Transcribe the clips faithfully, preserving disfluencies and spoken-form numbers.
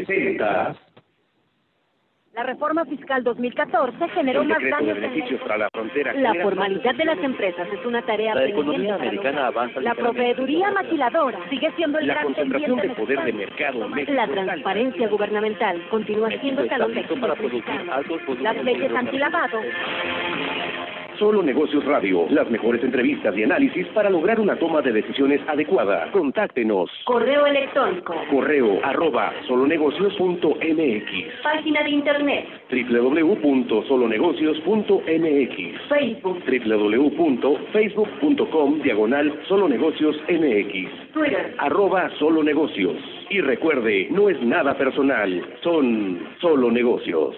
presenta... La reforma fiscal dos mil catorce generó El más decreto de daños en beneficios la... para la frontera. La formalidad de las empresas es una tarea La pendiente economía para americana los- avanza La ligeramente. proveeduría maquiladora sigue siendo el La gran concentración pendiente de poder de necesario. mercado en México La es alta. transparencia gubernamental continúa siendo el México talón de está listo Aquiles para producir mexicano. altos productos Las leyes financieros. antilavado Solo Negocios Radio, las mejores entrevistas y análisis para lograr una toma de decisiones adecuada. Contáctenos. Correo electrónico. Correo arroba solonegocios punto mx. Página de internet. doble u doble u doble u punto solonegocios punto mx. Facebook. doble u doble u doble u punto facebook punto com diagonal solonegocios mx. Twitter. Arroba solo negocios. Y recuerde, no es nada personal, son solo negocios.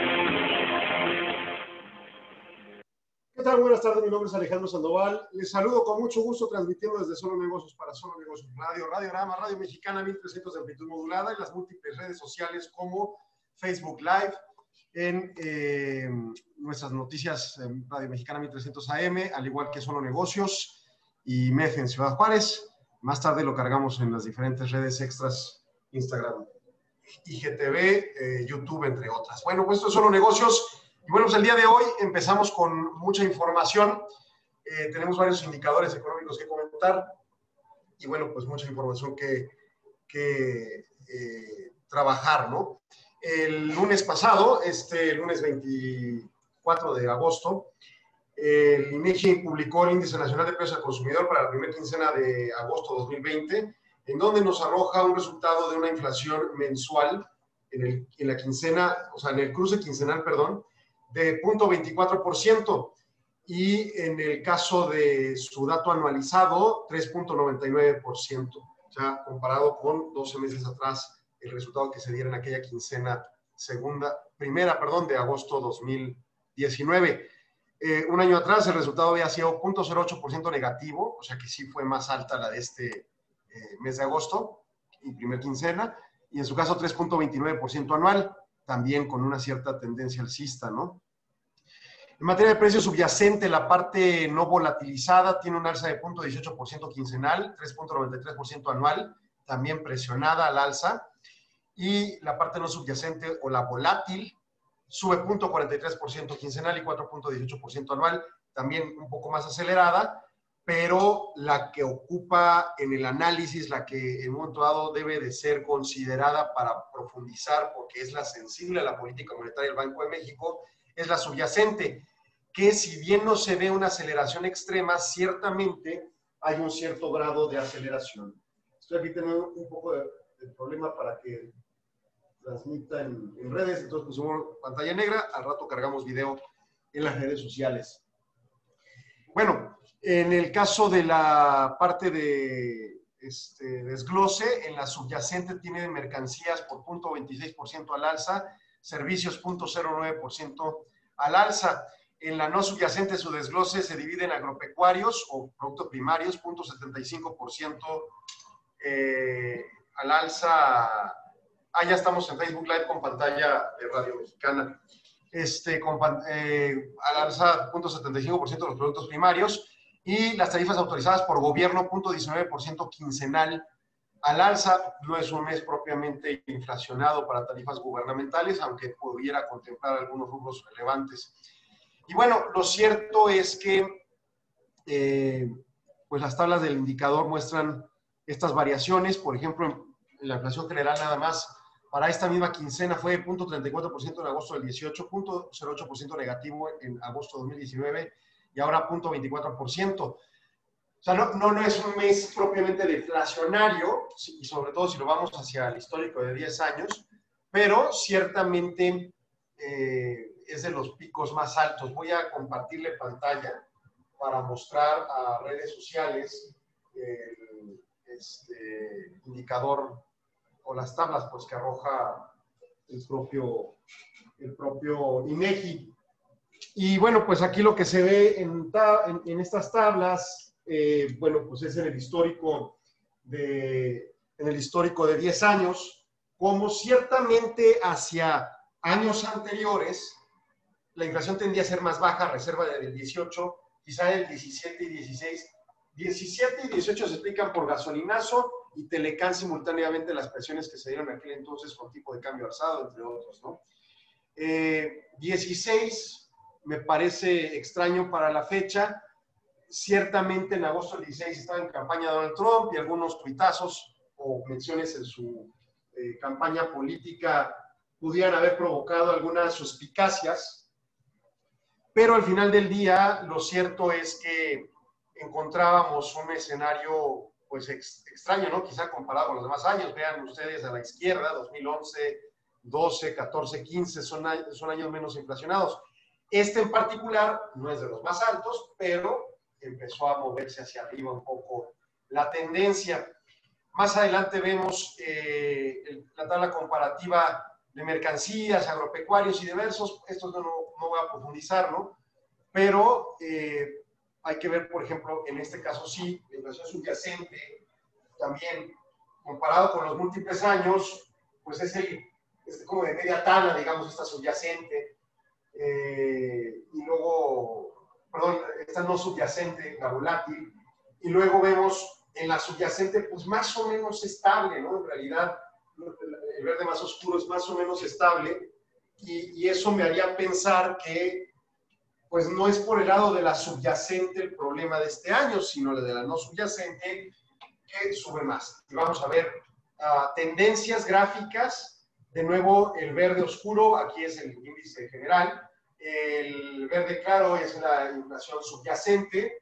¿Qué tal? Buenas tardes, mi nombre es Alejandro Sandoval. Les saludo con mucho gusto transmitiendo desde Solo Negocios para Solo Negocios Radio, Radiorama, Radio Mexicana mil trescientos de amplitud modulada y las múltiples redes sociales como Facebook Live, en eh, nuestras noticias en Radio Mexicana mil trescientos A M, al igual que Solo Negocios y M E F en Ciudad Juárez. Más tarde lo cargamos en las diferentes redes extras, Instagram, I G T V, eh, YouTube, entre otras. Bueno, pues esto es Solo Negocios. Y bueno, pues el día de hoy empezamos con mucha información. Eh, tenemos varios indicadores económicos que comentar. Y bueno, pues mucha información que, que eh, trabajar, ¿no? El lunes pasado, este lunes veinticuatro de agosto, el INEGI publicó el Índice Nacional de Precios al Consumidor para la primera quincena de agosto de dos mil veinte, en donde nos arroja un resultado de una inflación mensual en, el, en la quincena, o sea, en el cruce quincenal, perdón, de cero punto veinticuatro por ciento, y en el caso de su dato anualizado, tres punto noventa y nueve por ciento. O sea, comparado con doce meses atrás, el resultado que se diera en aquella quincena segunda, primera, perdón, de agosto dos mil diecinueve. Eh, un año atrás el resultado había sido cero punto cero ocho por ciento negativo, o sea que sí fue más alta la de este eh, mes de agosto, y primer quincena, y en su caso tres punto veintinueve por ciento anual, también con una cierta tendencia alcista, ¿no? En materia de precio subyacente, la parte no volatilizada tiene un alza de cero punto dieciocho por ciento quincenal, tres punto noventa y tres por ciento anual, también presionada al alza, y la parte no subyacente o la volátil sube cero punto cuarenta y tres por ciento quincenal y cuatro punto dieciocho por ciento anual, también un poco más acelerada, pero la que ocupa en el análisis, la que en un momento dado debe de ser considerada para profundizar, porque es la sensible a la política monetaria del Banco de México, es la subyacente, que si bien no se ve una aceleración extrema, ciertamente hay un cierto grado de aceleración. Estoy aquí teniendo un poco de, de problema para que transmita en, en redes, entonces pusimos pantalla negra, al rato cargamos video en las redes sociales. Bueno, en el caso de la parte de este, desglose, en la subyacente tiene mercancías por cero punto veintiséis por ciento al alza, servicios cero punto cero nueve por ciento al alza. En la no subyacente su desglose se divide en agropecuarios o productos primarios, cero punto setenta y cinco por ciento eh, al alza. Ah, ya estamos en Facebook Live con pantalla de Radio Mexicana. Este, con, eh, al alza cero punto setenta y cinco por ciento de los productos primarios, y las tarifas autorizadas por gobierno cero punto diecinueve por ciento quincenal al alza. No es un mes propiamente inflacionado para tarifas gubernamentales, aunque pudiera contemplar algunos rubros relevantes. Y bueno, lo cierto es que eh, pues las tablas del indicador muestran estas variaciones. Por ejemplo, en la inflación general nada más para esta misma quincena fue cero punto treinta y cuatro por ciento en agosto del dieciocho, cero punto cero ocho por ciento negativo en agosto de dos mil diecinueve y ahora cero punto veinticuatro por ciento. O sea, no, no, no es un mes propiamente deflacionario, y sobre todo si lo vamos hacia el histórico de diez años, pero ciertamente eh, es de los picos más altos. Voy a compartirle pantalla para mostrar a redes sociales el este, indicador o las tablas pues, que arroja el propio, el propio INEGI. Y bueno, pues aquí lo que se ve en, en, en estas tablas, eh, bueno, pues es en el histórico de, en el histórico de diez años, como ciertamente hacia años anteriores, la inflación tendía a ser más baja, reserva del dieciocho, quizá del diecisiete y dieciséis diecisiete y dieciocho se explican por gasolinazo y Telecán simultáneamente las presiones que se dieron en aquel entonces con tipo de cambio alzado, entre otros, ¿no? Eh, dieciséis me parece extraño para la fecha. Ciertamente en agosto del dieciséis estaba en campaña Donald Trump y algunos tuitazos o menciones en su eh, campaña política pudieran haber provocado algunas suspicacias, pero al final del día lo cierto es que encontrábamos un escenario pues ex, extraño, ¿no? Quizá comparado con los demás años. Vean ustedes a la izquierda, dos mil once, doce, catorce, quince son, son años menos inflacionados. Este en particular no es de los más altos, pero empezó a moverse hacia arriba un poco la tendencia. Más adelante vemos eh, el, la tabla comparativa de mercancías, agropecuarios y diversos. Esto no, no voy a profundizar, ¿no? Pero eh, hay que ver, por ejemplo, en este caso sí, la inflación subyacente, también comparado con los múltiples años, pues es, el, es como de media tabla, digamos, esta subyacente. Eh, y luego, perdón, esta no subyacente, la volátil, y luego vemos en la subyacente, pues más o menos estable, ¿no? En realidad, el verde más oscuro es más o menos estable, y, y eso me haría pensar que, pues no es por el lado de la subyacente el problema de este año, sino el de la no subyacente, que sube más. Y vamos a ver uh, tendencias gráficas. De nuevo, el verde oscuro, aquí es el índice general. El verde claro es la inflación subyacente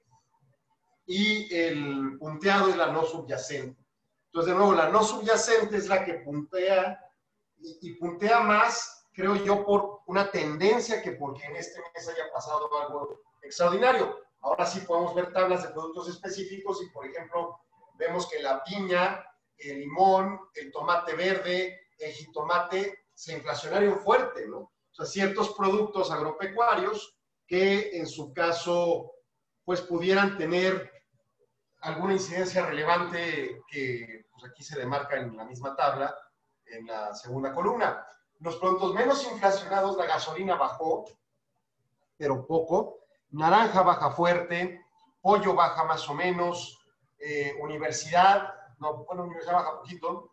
y el punteado es la no subyacente. Entonces, de nuevo, la no subyacente es la que puntea y, y puntea más, creo yo, por una tendencia que porque en este mes haya pasado algo extraordinario. Ahora sí podemos ver tablas de productos específicos y, por ejemplo, vemos que la piña, el limón, el tomate verde, el jitomate se inflacionaron fuerte, ¿no? O sea, ciertos productos agropecuarios que en su caso, pues pudieran tener alguna incidencia relevante que pues aquí se demarca en la misma tabla, en la segunda columna. Los productos menos inflacionados, la gasolina bajó, pero poco, naranja baja fuerte, pollo baja más o menos, eh, universidad, no, bueno, universidad baja poquito,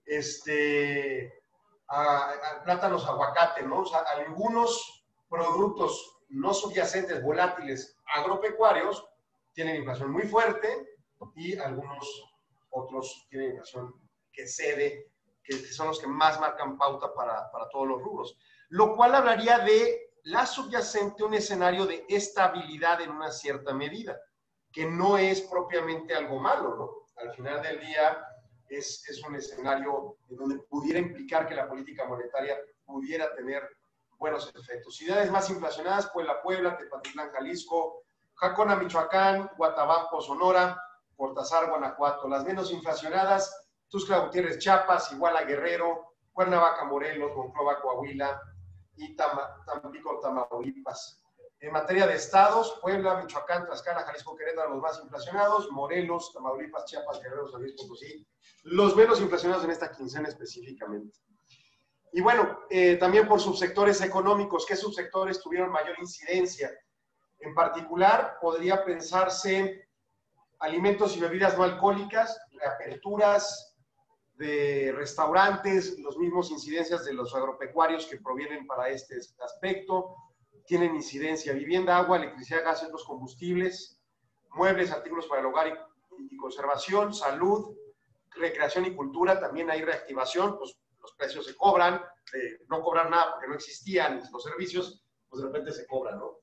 este, a, a plátanos, aguacate, ¿no? O sea, algunos productos no subyacentes, volátiles, agropecuarios, tienen inflación muy fuerte y algunos otros tienen inflación que cede, que, que son los que más marcan pauta para, para todos los rubros. Lo cual hablaría de la subyacente, un escenario de estabilidad en una cierta medida, que no es propiamente algo malo, ¿no? Al final del día es, es un escenario en donde pudiera implicar que la política monetaria pudiera tener buenos efectos. Ciudades más inflacionadas, Puebla, Puebla, Tepatitlán, Jalisco, Jacona, Michoacán, Guatabampo, Sonora, Cortázar, Guanajuato. Las menos inflacionadas, Tuxtla Gutiérrez, Chiapas, Iguala, Guerrero, Cuernavaca, Morelos, Monclova, Coahuila y Tama, Tampico, Tamaulipas. En materia de estados, Puebla, Michoacán, Tlaxcala, Jalisco, Querétaro, los más inflacionados, Morelos, Tamaulipas, Chiapas, Guerrero, San Luis Potosí, los menos inflacionados en esta quincena específicamente. Y bueno, eh, también por subsectores económicos, ¿qué subsectores tuvieron mayor incidencia? En particular, podría pensarse alimentos y bebidas no alcohólicas, reaperturas de restaurantes, los mismos incidencias de los agropecuarios que provienen para este aspecto, tienen incidencia, vivienda, agua, electricidad, gas y otros combustibles, muebles, artículos para el hogar y, y conservación, salud, recreación y cultura, también hay reactivación, pues los precios se cobran, de no cobrar nada porque no existían los servicios, pues de repente se cobran, ¿no?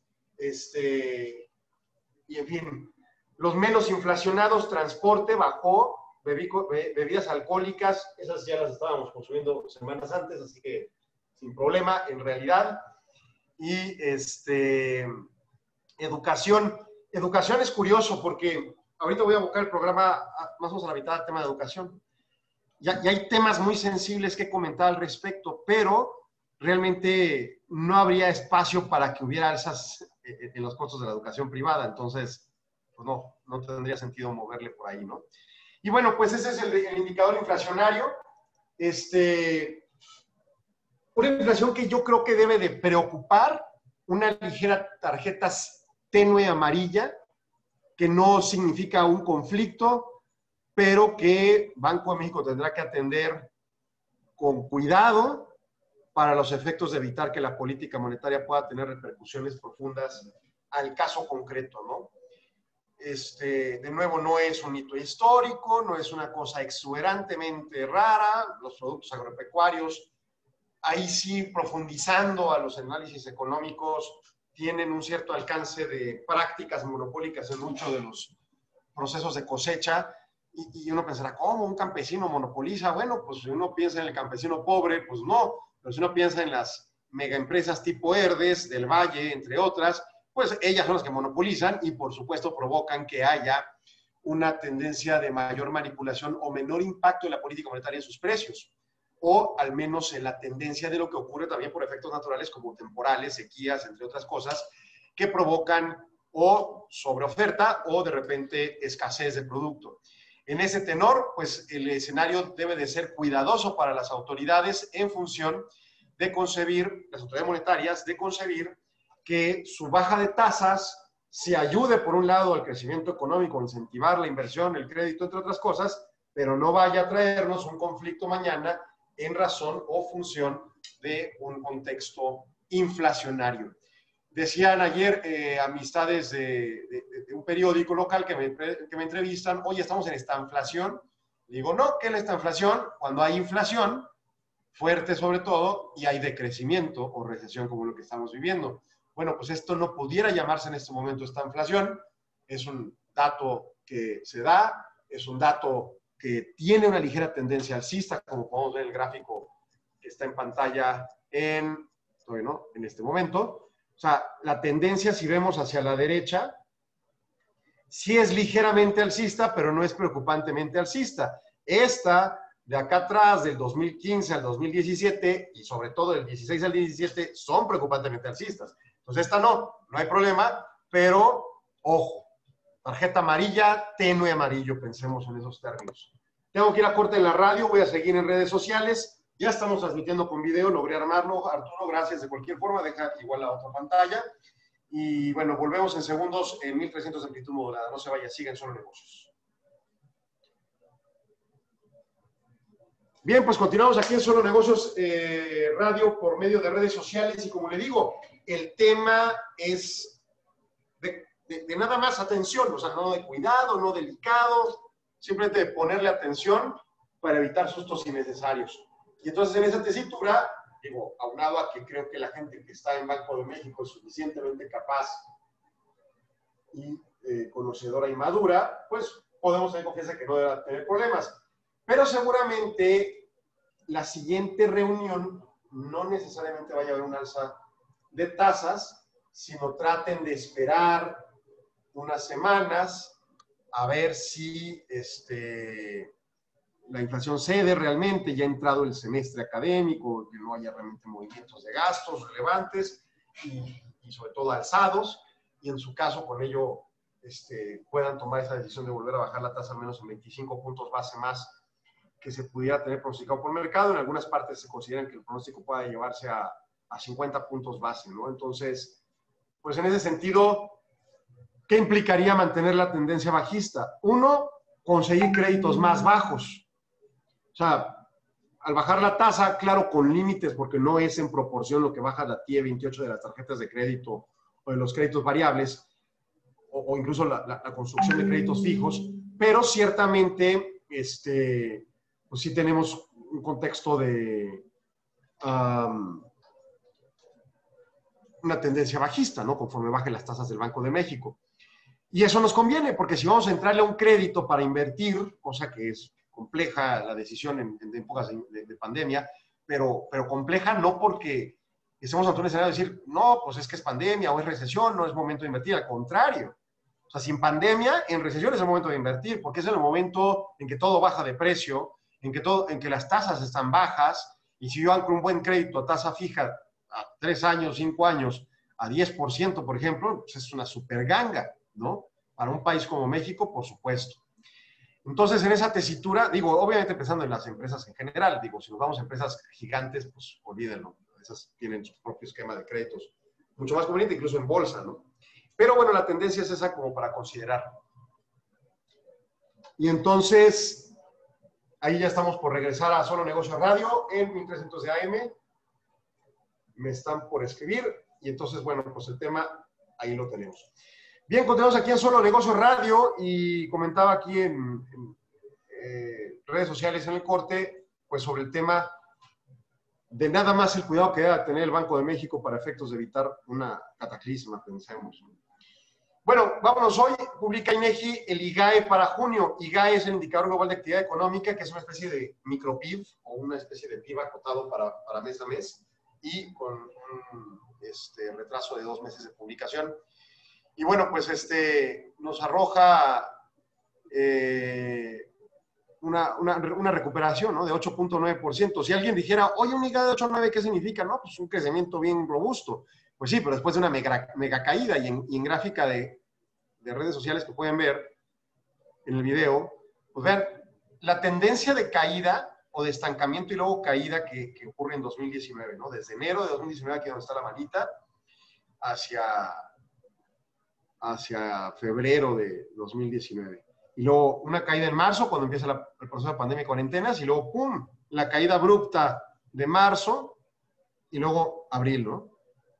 Este, y en fin, los menos inflacionados, transporte bajó, bebico, be, bebidas alcohólicas, esas ya las estábamos consumiendo semanas antes, así que sin problema en realidad. Y este, educación. Educación es curioso porque ahorita voy a buscar el programa más o menos a la mitad del tema de educación. Ya, ya hay temas muy sensibles que comentar al respecto, pero realmente no habría espacio para que hubiera alzas en los costos de la educación privada. Entonces, pues no, no tendría sentido moverle por ahí, ¿no? Y bueno, pues ese es el, el indicador inflacionario. Este, una inflación que yo creo que debe de preocupar, una ligera tarjeta tenue amarilla, que no significa un conflicto, pero que Banco de México tendrá que atender con cuidado para los efectos de evitar que la política monetaria pueda tener repercusiones profundas al caso concreto, ¿no? Este, de nuevo, no es un hito histórico, no es una cosa exuberantemente rara. Los productos agropecuarios, ahí sí, profundizando a los análisis económicos, tienen un cierto alcance de prácticas monopólicas en muchos de los procesos de cosecha. Y, y uno pensará, ¿cómo un campesino monopoliza? Bueno, pues si uno piensa en el campesino pobre, pues no. Pero si uno piensa en las megaempresas tipo Herdes, del Valle, entre otras, pues ellas son las que monopolizan y por supuesto provocan que haya una tendencia de mayor manipulación o menor impacto en la política monetaria en sus precios, o al menos en la tendencia de lo que ocurre también por efectos naturales como temporales, sequías, entre otras cosas, que provocan o sobreoferta o de repente escasez de producto. En ese tenor, pues el escenario debe de ser cuidadoso para las autoridades en función de concebir, las autoridades monetarias, de concebir que su baja de tasas se ayude por un lado al crecimiento económico, incentivar la inversión, el crédito, entre otras cosas, pero no vaya a traernos un conflicto mañana en razón o función de un contexto inflacionario. Decían ayer eh, amistades de, de, de un periódico local que me, que me entrevistan, oye, estamos en esta inflación. Digo, no, ¿qué es esta inflación? Cuando hay inflación, fuerte sobre todo, y hay decrecimiento o recesión como lo que estamos viviendo. Bueno, pues esto no pudiera llamarse en este momento esta inflación, es un dato que se da, es un dato que tiene una ligera tendencia alcista, como podemos ver en el gráfico que está en pantalla en, bueno, en este momento. O sea, la tendencia, si vemos hacia la derecha, sí es ligeramente alcista, pero no es preocupantemente alcista. Esta de acá atrás, del dos mil quince al dos mil diecisiete, y sobre todo del dieciséis al diecisiete, son preocupantemente alcistas. Entonces esta no, no hay problema, pero ojo, tarjeta amarilla, tenue amarillo, pensemos en esos términos. Tengo que ir a corte en la radio, voy a seguir en redes sociales, ya estamos transmitiendo con video, logré armarlo. Arturo, gracias de cualquier forma, deja igual la otra pantalla. Y bueno, volvemos en segundos en mil trescientos de amplitud modulada, no se vaya, sigan Solo Negocios. Bien, pues continuamos aquí en Solo Negocios eh, Radio por medio de redes sociales y como le digo, el tema es de, de, de nada más atención, o sea, no de cuidado, no delicado, simplemente de ponerle atención para evitar sustos innecesarios. Y entonces en esa tesitura, digo, aunado a que creo que la gente que está en Banco de México es suficientemente capaz y eh, conocedora y madura, pues podemos tener confianza que no debe tener problemas. Pero seguramente la siguiente reunión no necesariamente vaya a haber un alza de tasas, sino traten de esperar unas semanas a ver si este, la inflación cede realmente, ya ha entrado el semestre académico, que no haya realmente movimientos de gastos relevantes y, y sobre todo alzados, y en su caso con ello este, puedan tomar esa decisión de volver a bajar la tasa al menos en veinticinco puntos base más que se pudiera tener pronosticado por el mercado. En algunas partes se consideran que el pronóstico pueda llevarse a, a cincuenta puntos base, ¿no? Entonces, pues en ese sentido, ¿qué implicaría mantener la tendencia bajista? Uno, conseguir créditos más bajos. O sea, al bajar la tasa, claro, con límites, porque no es en proporción lo que baja la T I E veintiocho de las tarjetas de crédito o de los créditos variables, o, o incluso la, la, la construcción de créditos fijos, pero ciertamente, este... pues sí tenemos un contexto de um, una tendencia bajista, ¿no? Conforme bajen las tasas del Banco de México. Y eso nos conviene, porque si vamos a entrarle a un crédito para invertir, cosa que es compleja la decisión en, en épocas de, de, de pandemia, pero, pero compleja no porque estemos ante un escenario de decir, no, pues es que es pandemia o es recesión, no es momento de invertir, al contrario. O sea, sin pandemia, en recesión es el momento de invertir, porque es el momento en que todo baja de precio, en que, todo, en que las tasas están bajas, y si yo anclo un buen crédito a tasa fija a tres años, cinco años, a diez por ciento, por ejemplo, pues es una super ganga, ¿no? Para un país como México, por supuesto. Entonces, en esa tesitura, digo, obviamente pensando en las empresas en general, digo, si nos vamos a empresas gigantes, pues olvídenlo, esas tienen su propio esquema de créditos, mucho más conveniente, incluso en bolsa, ¿no? Pero bueno, la tendencia es esa como para considerar. Y entonces, ahí ya estamos por regresar a Solo Negocios Radio en mil trescientos de A M. Me están por escribir. Y entonces, bueno, pues el tema ahí lo tenemos. Bien, continuamos aquí en Solo Negocios Radio y comentaba aquí en, en eh, redes sociales en el corte, pues sobre el tema de nada más el cuidado que debe tener el Banco de México para efectos de evitar una cataclisma, pensemos. Bueno, vámonos hoy. Publica INEGI el I G A E para junio. I G A E es el Indicador Global de Actividad Económica, que es una especie de micro P I B o una especie de P I B acotado para, para mes a mes y con un este, retraso de dos meses de publicación. Y bueno, pues este, nos arroja eh, una, una, una recuperación, ¿no?, de ocho punto nueve por ciento. Si alguien dijera, oye, un I G A E de ocho punto nueve, ¿qué significa? No, pues un crecimiento bien robusto. Pues sí, pero después de una mega, mega caída y en, y en gráfica de, de redes sociales que pueden ver en el video, pues vean la tendencia de caída o de estancamiento y luego caída que, que ocurre en dos mil diecinueve, ¿no? Desde enero de dos mil diecinueve, aquí donde está la manita, hacia, hacia febrero de dos mil diecinueve. Y luego una caída en marzo, cuando empieza la, el proceso de pandemia y cuarentenas, y luego, ¡pum!, la caída abrupta de marzo y luego abril, ¿no?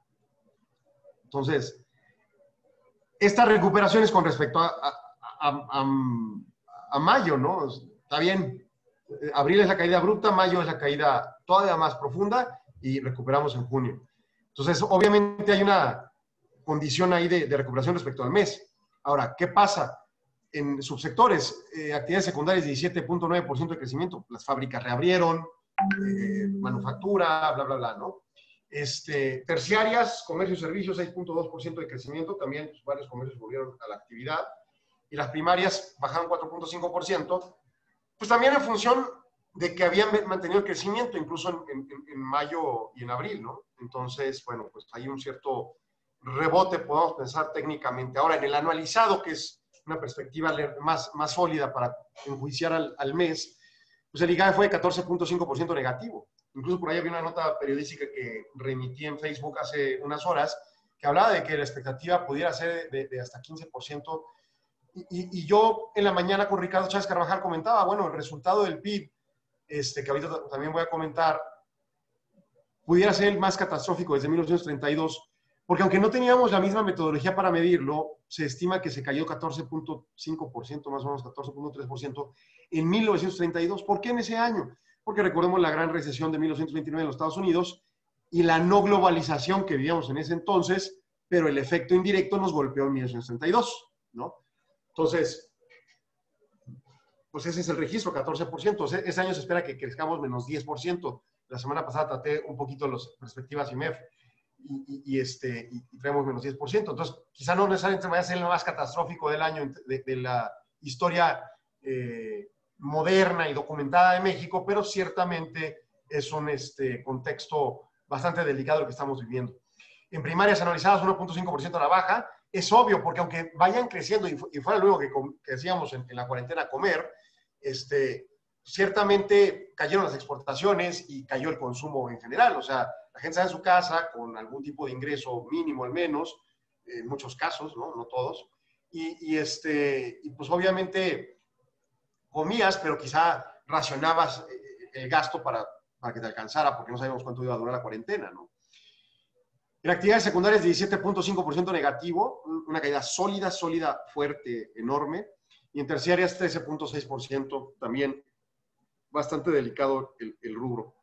Entonces, esta recuperación es con respecto a, a, a, a, a mayo, ¿no? Está bien. Abril es la caída abrupta, mayo es la caída todavía más profunda y recuperamos en junio. Entonces, obviamente hay una condición ahí de, de recuperación respecto al mes. Ahora, ¿qué pasa? En subsectores, eh, actividades secundarias, diecisiete punto nueve por ciento de crecimiento. Las fábricas reabrieron, eh, manufactura, bla, bla, bla, ¿no? Este, terciarias, comercio y servicios, seis punto dos por ciento de crecimiento, también pues, varios comercios volvieron a la actividad, y las primarias bajaron cuatro punto cinco por ciento, pues también en función de que habían mantenido el crecimiento, incluso en, en, en mayo y en abril, ¿no? Entonces, bueno, pues hay un cierto rebote, podemos pensar técnicamente. Ahora, en el anualizado, que es una perspectiva más, más sólida para enjuiciar al, al mes, pues el I G A E fue de catorce punto cinco por ciento negativo. Incluso por ahí había una nota periodística que remití en Facebook hace unas horas que hablaba de que la expectativa pudiera ser de, de hasta quince por ciento. Y, y, y yo en la mañana con Ricardo Chávez Carvajal comentaba, bueno, el resultado del P I B, este, que ahorita también voy a comentar, pudiera ser el más catastrófico desde mil novecientos treinta y dos, porque aunque no teníamos la misma metodología para medirlo, se estima que se cayó catorce punto cinco por ciento, más o menos catorce punto tres por ciento en mil novecientos treinta y dos. ¿Por qué en ese año? Porque recordemos la gran recesión de mil novecientos veintinueve en los Estados Unidos y la no globalización que vivíamos en ese entonces, pero el efecto indirecto nos golpeó en mil novecientos treinta y dos, ¿no? Entonces, pues ese es el registro, catorce por ciento. Ese año se espera que crezcamos menos diez por ciento. La semana pasada traté un poquito las perspectivas I M E F y, y, y, este, y traemos menos diez por ciento. Entonces, quizá no necesariamente vaya a ser el más catastrófico del año de, de la historia eh, moderna y documentada de México, pero ciertamente es un este, contexto bastante delicado el que estamos viviendo. En primarias analizadas, uno punto cinco por ciento a la baja. Es obvio, porque aunque vayan creciendo y, y fuera luego que, que decíamos en, en la cuarentena comer, este, ciertamente cayeron las exportaciones y cayó el consumo en general. O sea, la gente está en su casa con algún tipo de ingreso mínimo al menos, en muchos casos, no, no todos, y, y, este, y pues obviamente comías, pero quizá racionabas el gasto para, para que te alcanzara, porque no sabíamos cuánto iba a durar la cuarentena, ¿no? En actividades secundarias, diecisiete punto cinco por ciento negativo, una caída sólida, sólida, fuerte, enorme. Y en terciarias, trece punto seis por ciento, también bastante delicado el, el rubro.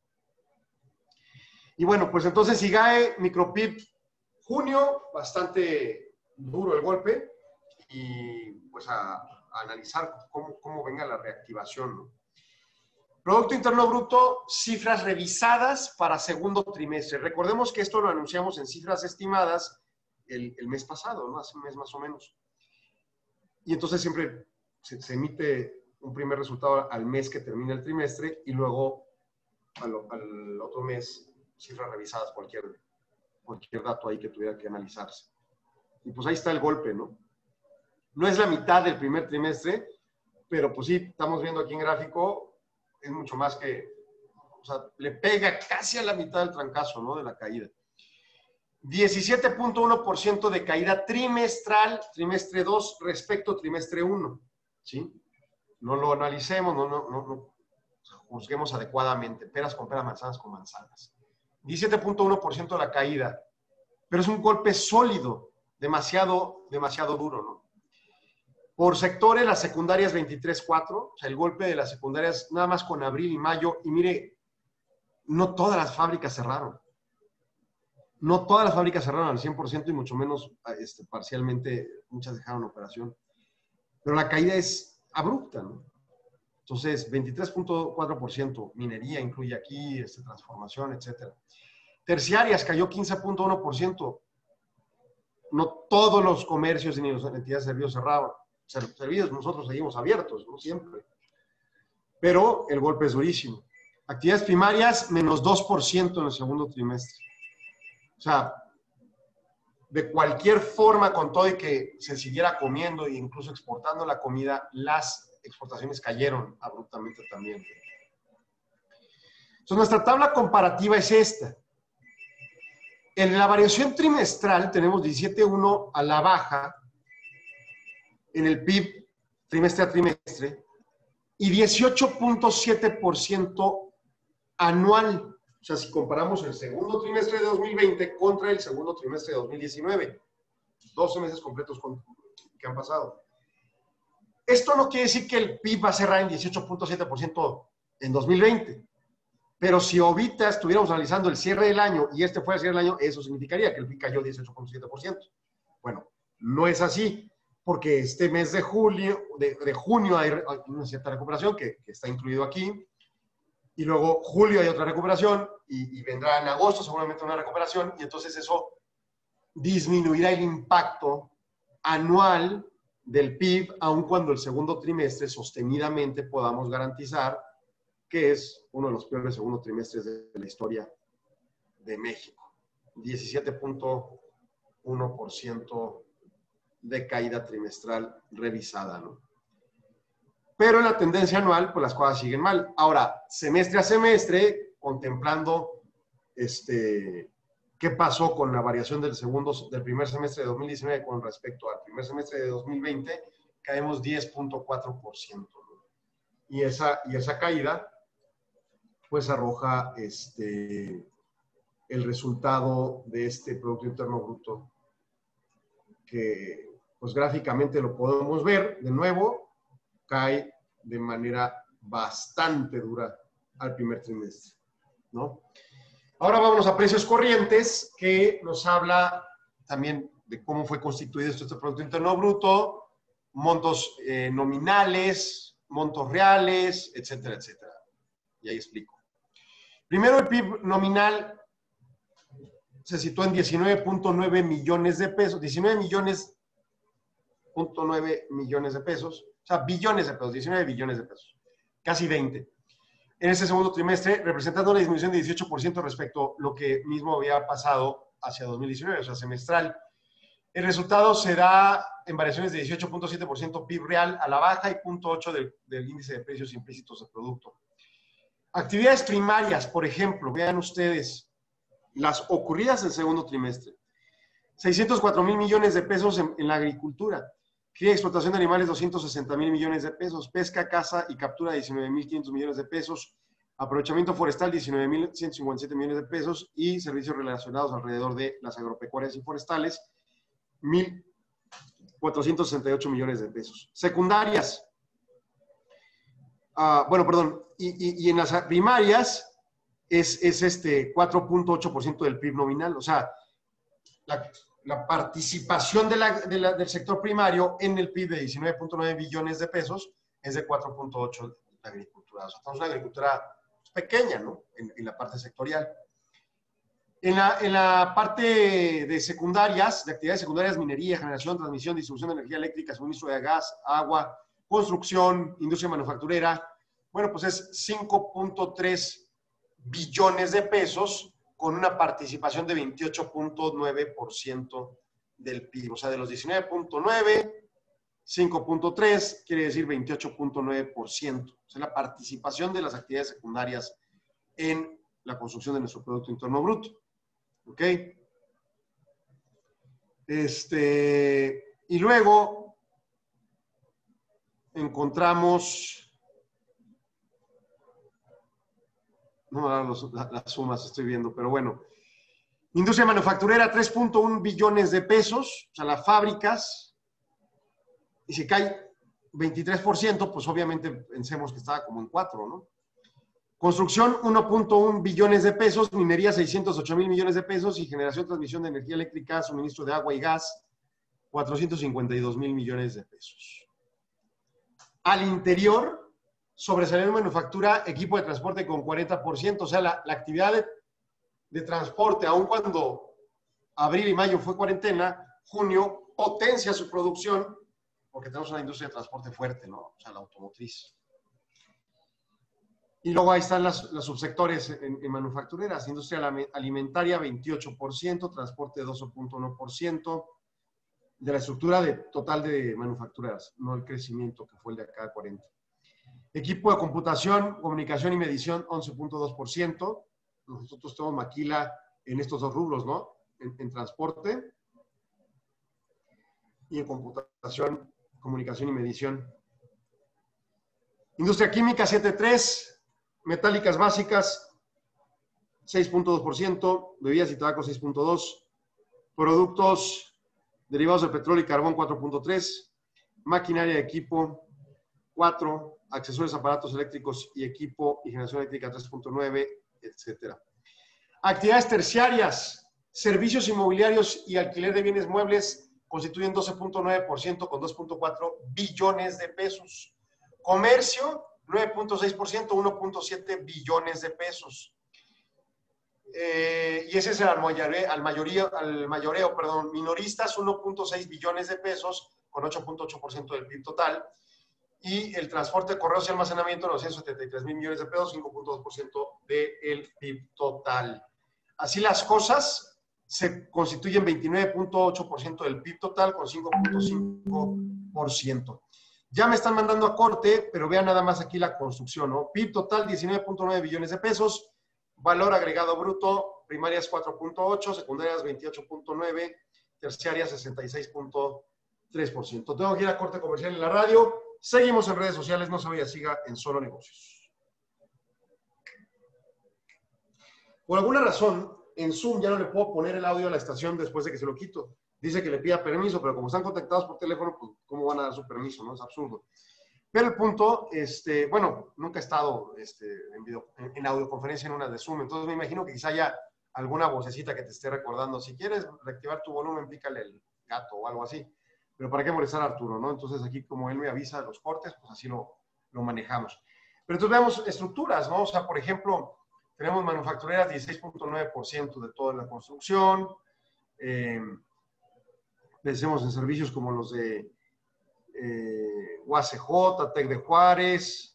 Y bueno, pues entonces I G A E, Micropip, junio, bastante duro el golpe. Y pues a, a analizar cómo, cómo venga la reactivación, ¿no? Producto Interno Bruto, cifras revisadas para segundo trimestre. Recordemos que esto lo anunciamos en cifras estimadas el, el mes pasado, ¿no? Hace un mes más o menos. Y entonces siempre se, se emite un primer resultado al mes que termina el trimestre y luego al, al otro mes cifras revisadas, cualquier, cualquier dato ahí que tuviera que analizarse. Y pues ahí está el golpe, ¿no? No es la mitad del primer trimestre, pero pues sí, estamos viendo aquí en gráfico, es mucho más que, o sea, le pega casi a la mitad del trancazo, ¿no? De la caída. diecisiete punto uno por ciento de caída trimestral, trimestre dos respecto a trimestre uno, ¿sí? no lo analicemos, no, no, no, no juzguemos adecuadamente. Peras con peras, manzanas con manzanas. diecisiete punto uno por ciento de la caída, pero es un golpe sólido, demasiado, demasiado duro, ¿no? Por sectores, las secundarias veintitrés punto cuatro, o sea, el golpe de las secundarias nada más con abril y mayo, y mire, no todas las fábricas cerraron. No todas las fábricas cerraron al cien por ciento y mucho menos este, parcialmente, muchas dejaron operación. Pero la caída es abrupta, ¿no? Entonces, veintitrés punto cuatro por ciento, minería incluye aquí, este, transformación, etcétera. Terciarias cayó quince punto uno por ciento. No todos los comercios ni las entidades de servicios cerraron. Servicios, nosotros seguimos abiertos, ¿no? Siempre. Pero el golpe es durísimo. Actividades primarias, menos dos por ciento en el segundo trimestre. O sea, de cualquier forma, con todo y que se siguiera comiendo e incluso exportando la comida, las exportaciones cayeron abruptamente también. Entonces, nuestra tabla comparativa es esta. En la variación trimestral tenemos diecisiete punto uno a la baja en el P I B trimestre a trimestre y dieciocho punto siete por ciento anual. O sea, si comparamos el segundo trimestre de dos mil veinte contra el segundo trimestre de dos mil diecinueve, doce meses completos con, que han pasado. Esto no quiere decir que el P I B va a cerrar en dieciocho punto siete por ciento en dos mil veinte. Pero si ahorita estuviéramos analizando el cierre del año y este fuera el cierre del año, eso significaría que el P I B cayó dieciocho punto siete por ciento. Bueno, no es así, porque este mes de julio, de, de junio hay una cierta recuperación que, que está incluido aquí, y luego julio hay otra recuperación, y, y vendrá en agosto seguramente una recuperación, y entonces eso disminuirá el impacto anual del P I B, aun cuando el segundo trimestre sostenidamente podamos garantizar que es uno de los peores segundos trimestres de la historia de México. diecisiete punto uno por ciento de caída trimestral revisada, ¿no? Pero en la tendencia anual, pues las cosas siguen mal. Ahora, semestre a semestre, contemplando este, qué pasó con la variación del, segundo, del primer semestre de dos mil diecinueve con respecto al primer semestre de dos mil veinte, caemos diez punto cuatro por ciento, ¿no? Y esa, y esa caída pues arroja este, el resultado de este Producto Interno Bruto, que pues gráficamente lo podemos ver, de nuevo, cae de manera bastante dura al primer trimestre, ¿no? Ahora vámonos a precios corrientes, que nos habla también de cómo fue constituido este Producto Interno Bruto, montos eh, nominales, montos reales, etcétera, etcétera. Y ahí explico. Primero, el P I B nominal se situó en diecinueve punto nueve millones de pesos, diecinueve millones, punto nueve millones de pesos, o sea, billones de pesos, diecinueve billones de pesos, casi veinte. En este segundo trimestre, representando una disminución de dieciocho por ciento respecto a lo que mismo había pasado hacia dos mil diecinueve, o sea, semestral. El resultado se da en variaciones de dieciocho punto siete por ciento P I B real a la baja y cero punto ocho por ciento del, del índice de precios implícitos del producto. Actividades primarias, por ejemplo, vean ustedes las ocurridas en el segundo trimestre. seiscientos cuatro mil millones de pesos en, en la agricultura. Cría y explotación de animales, doscientos sesenta mil millones de pesos. Pesca, caza y captura, diecinueve mil quinientos millones de pesos. Aprovechamiento forestal, diecinueve mil ciento cincuenta y siete millones de pesos. Y servicios relacionados alrededor de las agropecuarias y forestales, mil cuatrocientos sesenta y ocho millones de pesos. Secundarias. Uh, bueno, perdón. Y, y, y en las primarias es, es este cuatro punto ocho por ciento del P I B nominal. O sea, la, la participación de la, de la, del sector primario en el P I B de diecinueve punto nueve billones de pesos es de cuatro punto ocho de la agricultura. O sea, estamos en una agricultura pequeña, ¿no? En, en la parte sectorial. En la, en la parte de secundarias, de actividades secundarias, minería, generación, transmisión, distribución de energía eléctrica, suministro de gas, agua, construcción, industria manufacturera, bueno, pues es cinco punto tres billones de pesos con una participación de veintiocho punto nueve por ciento del P I B. O sea, de los diecinueve punto nueve, cinco punto tres quiere decir veintiocho punto nueve por ciento. O sea, la participación de las actividades secundarias en la construcción de nuestro Producto Interno Bruto. ¿Ok? Este, y luego, encontramos, no me dan los, la, las sumas, estoy viendo, pero bueno. Industria manufacturera, tres punto uno billones de pesos, o sea, las fábricas, y se cae veintitrés por ciento, pues obviamente pensemos que estaba como en cuatro, ¿no? Construcción, uno punto uno billones de pesos, minería, seiscientos ocho mil millones de pesos, y generación, transmisión de energía eléctrica, suministro de agua y gas, cuatrocientos cincuenta y dos mil millones de pesos. Al interior, sobresaliendo manufactura, equipo de transporte con cuarenta por ciento, o sea, la, la actividad de, de transporte, aun cuando abril y mayo fue cuarentena, junio potencia su producción, porque tenemos una industria de transporte fuerte, ¿no? O sea, la automotriz. Y luego ahí están las, los subsectores en, en manufactureras, industria alimentaria veintiocho por ciento, transporte doce punto uno por ciento, de la estructura de, total de manufactureras, no el crecimiento que fue el de acá cuarenta. Equipo de computación, comunicación y medición once punto dos por ciento. Nosotros tenemos maquila en estos dos rubros, ¿no? En, en transporte y en computación, comunicación y medición. Industria química siete punto tres, metálicas básicas seis punto dos por ciento, bebidas y tabaco seis punto dos por ciento, productos derivados de petróleo y carbón cuatro punto tres por ciento, maquinaria de equipo cuatro por ciento, accesorios, aparatos eléctricos y equipo y generación eléctrica tres punto nueve por ciento, etcétera. Actividades terciarias, servicios inmobiliarios y alquiler de bienes muebles constituyen doce punto nueve por ciento con dos punto cuatro billones de pesos. Comercio, nueve punto seis por ciento, uno punto siete billones de pesos. Eh, y ese es el al mayoreo, al mayoreo, al mayoreo perdón, minoristas, uno punto seis billones de pesos, con ocho punto ocho por ciento del P I B total. Y el transporte, correos y almacenamiento, novecientos setenta y tres mil millones de pesos, cinco punto dos por ciento del P I B total. Así las cosas, se constituyen veintinueve punto ocho por ciento del P I B total, con cinco punto cinco por ciento. Ya me están mandando a corte, pero vean nada más aquí la construcción, ¿no? P I B total, diecinueve punto nueve billones de pesos. Valor agregado bruto, primarias cuatro punto ocho, secundarias veintiocho punto nueve, terciarias sesenta y seis punto tres por ciento. Tengo que ir a corte comercial en la radio. Seguimos en redes sociales, no se vaya, siga en Solo Negocios. Por alguna razón, en Zoom ya no le puedo poner el audio a la estación después de que se lo quito. Dice que le pida permiso, pero como están contactados por teléfono, pues, ¿cómo van a dar su permiso? ¿No? Es absurdo. Pero el punto, este, bueno, nunca he estado este, en, video, en, en audioconferencia en una de Zoom, entonces me imagino que quizá haya alguna vocecita que te esté recordando. Si quieres reactivar tu volumen, pícale el gato o algo así. Pero ¿para qué molestar a Arturo, no? Entonces aquí, como él me avisa los cortes, pues así lo, lo manejamos. Pero entonces veamos estructuras, ¿no? O sea, por ejemplo, tenemos manufactureras, dieciséis punto nueve por ciento de toda la construcción. Eh, pensemos en servicios como los de eh, U A C J, Tec de Juárez,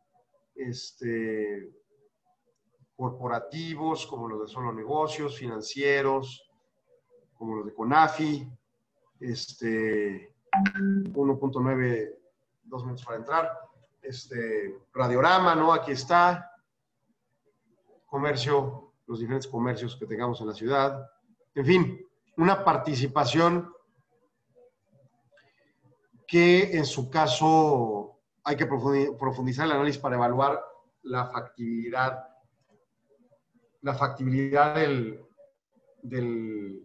este, corporativos como los de Solo Negocios, financieros, como los de CONAFI, este, uno punto nueve, dos minutos para entrar, este, Radiorama, ¿no? Aquí está, comercio, los diferentes comercios que tengamos en la ciudad, en fin, una participación que en su caso hay que profundizar el análisis para evaluar la factibilidad, la factibilidad del, del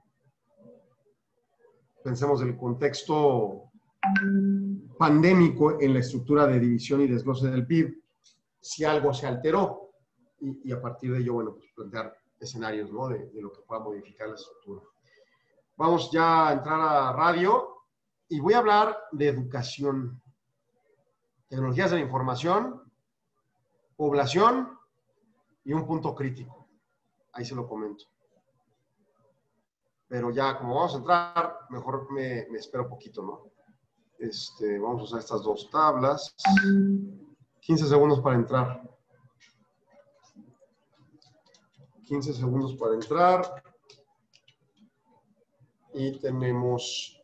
pensemos, del contexto pandémico en la estructura de división y desglose del P I B, si algo se alteró, y, y a partir de ello, bueno, pues plantear escenarios, ¿no? de, de lo que pueda modificar la estructura. Vamos ya a entrar a radio, y voy a hablar de educación, tecnologías de la información, población y un punto crítico. Ahí se lo comento. Pero ya como vamos a entrar, mejor me, me espero poquito, ¿no? Este, vamos a usar estas dos tablas. quince segundos para entrar. quince segundos para entrar. Y tenemos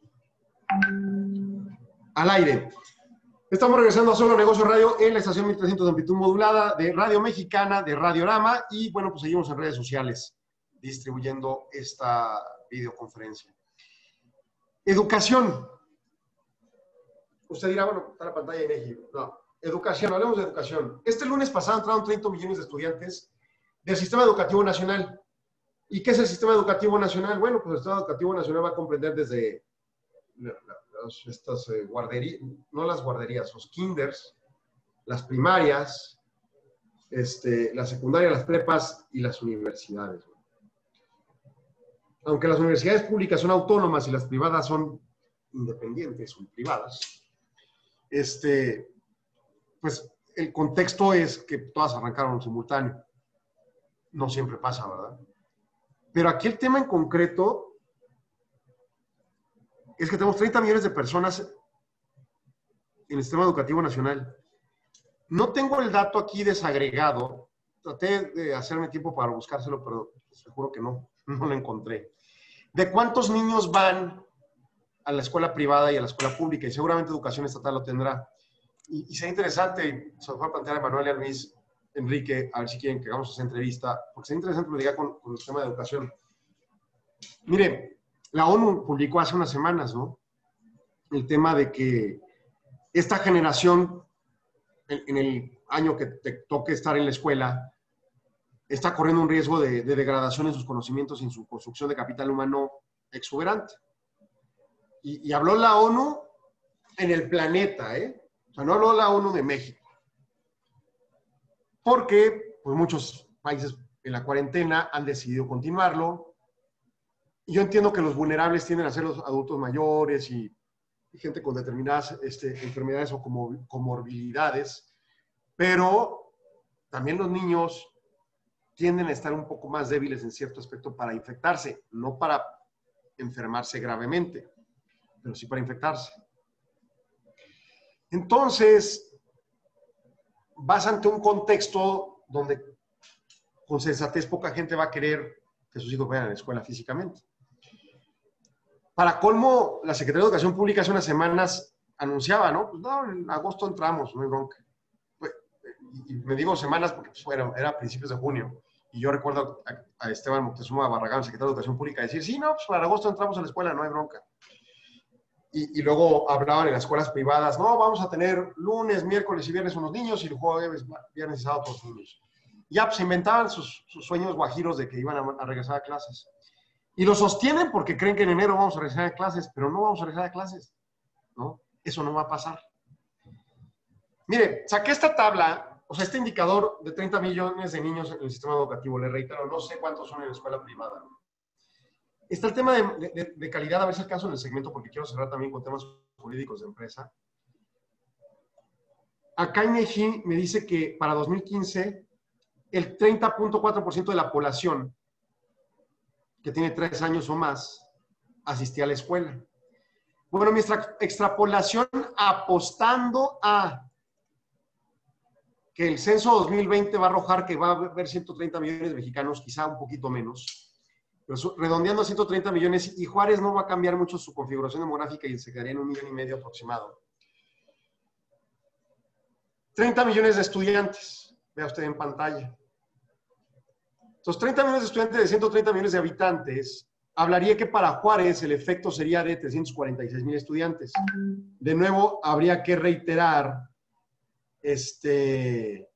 al aire. Estamos regresando a Solo Negocios Radio en la estación mil trescientos de amplitud modulada de Radio Mexicana, de Radiorama, y bueno, pues seguimos en redes sociales distribuyendo esta videoconferencia. Educación. Usted dirá, bueno, está la pantalla de México. No, educación, hablemos de educación. Este lunes pasado entraron treinta millones de estudiantes del Sistema Educativo Nacional. ¿Y qué es el Sistema Educativo Nacional? Bueno, pues el Sistema Educativo Nacional va a comprender desde las, estas eh, guarderías, no las guarderías, los kinders, las primarias, este, la secundaria, las prepas y las universidades. Aunque las universidades públicas son autónomas y las privadas son independientes, son privadas, este, pues el contexto es que todas arrancaron simultáneo. No siempre pasa, ¿verdad? Pero aquí el tema en concreto es que tenemos treinta millones de personas en el sistema educativo nacional. No tengo el dato aquí desagregado. Traté de hacerme tiempo para buscárselo, pero seguro que no, no lo encontré. ¿De cuántos niños van a la escuela privada y a la escuela pública? Y seguramente Educación Estatal lo tendrá. Y, y sería interesante, se lo voy a plantear a Manuel y a Luis Enrique, a ver si quieren que hagamos esa entrevista, porque sería interesante platicar con, con el tema de educación. Mire, la ONU publicó hace unas semanas, ¿no?, el tema de que esta generación, en, en el año que te toque estar en la escuela, está corriendo un riesgo de, de degradación en sus conocimientos y en su construcción de capital humano exuberante. Y, y habló la ONU en el planeta, ¿eh? O sea, no habló la ONU de México. Porque pues, muchos países en la cuarentena han decidido continuarlo. Y yo entiendo que los vulnerables tienden a ser los adultos mayores y, y gente con determinadas este, enfermedades o comor comorbilidades, pero también los niños tienden a estar un poco más débiles en cierto aspecto para infectarse, no para enfermarse gravemente, pero sí para infectarse. Entonces, vas ante un contexto donde con sensatez poca gente va a querer que sus hijos vayan a la escuela físicamente. Para colmo, la Secretaría de Educación Pública hace unas semanas anunciaba, ¿no? Pues no, en agosto entramos, no hay bronca. Y me digo semanas porque pues, era, era a principios de junio. Y yo recuerdo a, a Esteban Moctezuma Barragán, secretario de Educación Pública, decir, sí, no, pues para agosto entramos a la escuela, no hay bronca. Y, y luego hablaban en las escuelas privadas, no, vamos a tener lunes, miércoles y viernes unos niños y el jueves, viernes y sábado otros niños. Ya, pues inventaban sus, sus sueños guajiros de que iban a, a regresar a clases. Y lo sostienen porque creen que en enero vamos a regresar a clases, pero no vamos a regresar a clases, ¿no? Eso no va a pasar. Mire, saqué esta tabla, o sea, este indicador de treinta millones de niños en el sistema educativo, le reitero, no sé cuántos son en la escuela privada. Está el tema de, de, de calidad, a ver si alcanzo en el segmento, porque quiero cerrar también con temas jurídicos de empresa. Acá INEGI me dice que para dos mil quince, el treinta punto cuatro por ciento de la población que tiene tres años o más asistía a la escuela. Bueno, mi extra, extrapolación apostando a que el censo dos mil veinte va a arrojar que va a haber ciento treinta millones de mexicanos, quizá un poquito menos, pero redondeando a ciento treinta millones, y Juárez no va a cambiar mucho su configuración demográfica y se quedaría en un millón y medio aproximado. treinta millones de estudiantes, vea usted en pantalla. Entonces, treinta millones de estudiantes de ciento treinta millones de habitantes, hablaría que para Juárez el efecto sería de trescientos cuarenta y seis mil estudiantes. De nuevo, habría que reiterar, este,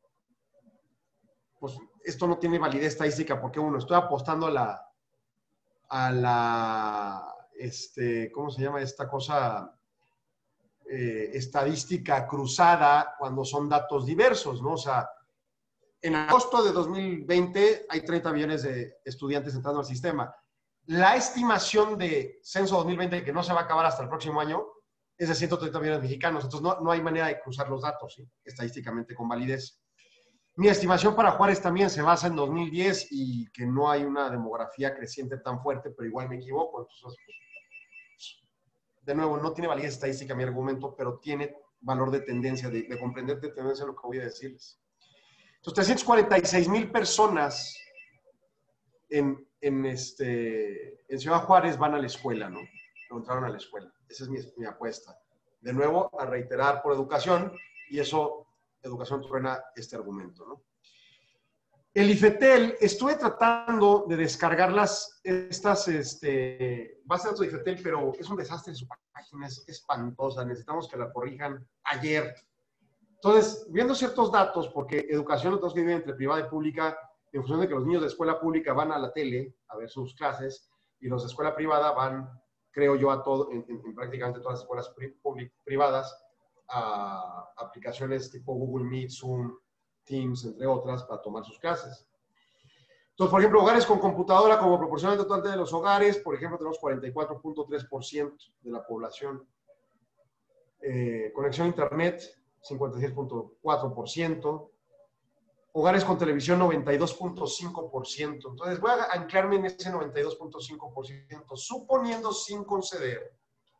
pues esto no tiene validez estadística porque, uno, estoy apostando a la, a la, este, ¿cómo se llama esta cosa? Eh, estadística cruzada cuando son datos diversos, ¿no? O sea, en agosto de dos mil veinte hay treinta millones de estudiantes entrando al sistema. La estimación de censo dos mil veinte, que no se va a acabar hasta el próximo año, es de ciento treinta millones de mexicanos. Entonces, no, no hay manera de cruzar los datos, ¿sí?, estadísticamente con validez. Mi estimación para Juárez también se basa en dos mil diez y que no hay una demografía creciente tan fuerte, pero igual me equivoco. Entonces, pues, de nuevo, no tiene validez estadística mi argumento, pero tiene valor de tendencia, de, de comprender de tendencia lo que voy a decirles. Entonces, trescientos cuarenta y seis mil personas en, en, este, en Ciudad Juárez van a la escuela, ¿no? No entraron a la escuela. Esa es mi, mi apuesta. De nuevo, a reiterar por educación, y eso, educación truena este argumento, ¿no? El IFETEL, estuve tratando de descargar las, estas este, bases de datos de IFETEL, pero es un desastre, su página es espantosa, necesitamos que la corrijan ayer. Entonces, viendo ciertos datos, porque educación lo tenemos que dividir entre privada y pública, en función de que los niños de escuela pública van a la tele a ver sus clases, y los de escuela privada van, creo yo, a todo, en, en, en prácticamente todas las escuelas pri, privadas, a aplicaciones tipo Google Meet, Zoom, Teams, entre otras, para tomar sus clases. Entonces, por ejemplo, hogares con computadora como proporción al total de los hogares, por ejemplo, tenemos cuarenta y cuatro punto tres por ciento de la población. Eh, conexión a Internet, cincuenta y seis punto cuatro por ciento. Hogares con televisión, noventa y dos punto cinco por ciento. Entonces, voy a anclarme en ese noventa y dos punto cinco por ciento, suponiendo sin conceder,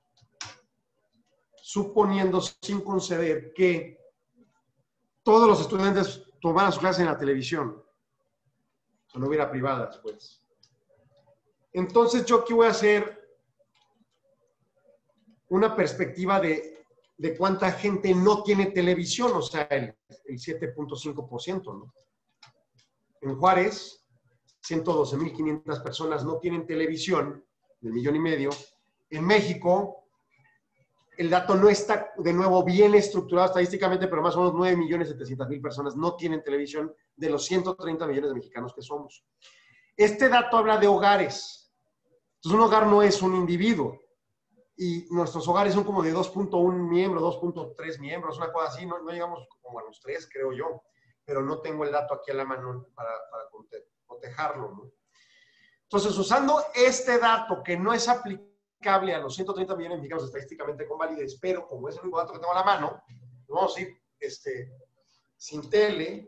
suponiendo sin conceder que todos los estudiantes tomaran su clase en la televisión, o sea, no hubiera privadas, pues. Entonces, yo aquí voy a hacer una perspectiva de, de cuánta gente no tiene televisión, o sea, el, el siete punto cinco por ciento, ¿no? En Juárez, ciento doce mil quinientas personas no tienen televisión, del millón y medio. En México, el dato no está, de nuevo, bien estructurado estadísticamente, pero más o menos nueve millones setecientas mil personas no tienen televisión de los ciento treinta millones de mexicanos que somos. Este dato habla de hogares. Entonces, un hogar no es un individuo. Y nuestros hogares son como de dos punto uno miembros, dos punto tres miembros, una cosa así. No, no llegamos como a los tres, creo yo. Pero no tengo el dato aquí a la mano para, para cotejarlo, ¿no? Entonces, usando este dato que no es aplicable a los ciento treinta millones de mexicanos estadísticamente con validez, pero como es el único dato que tengo a la mano, vamos a ir este, sin tele,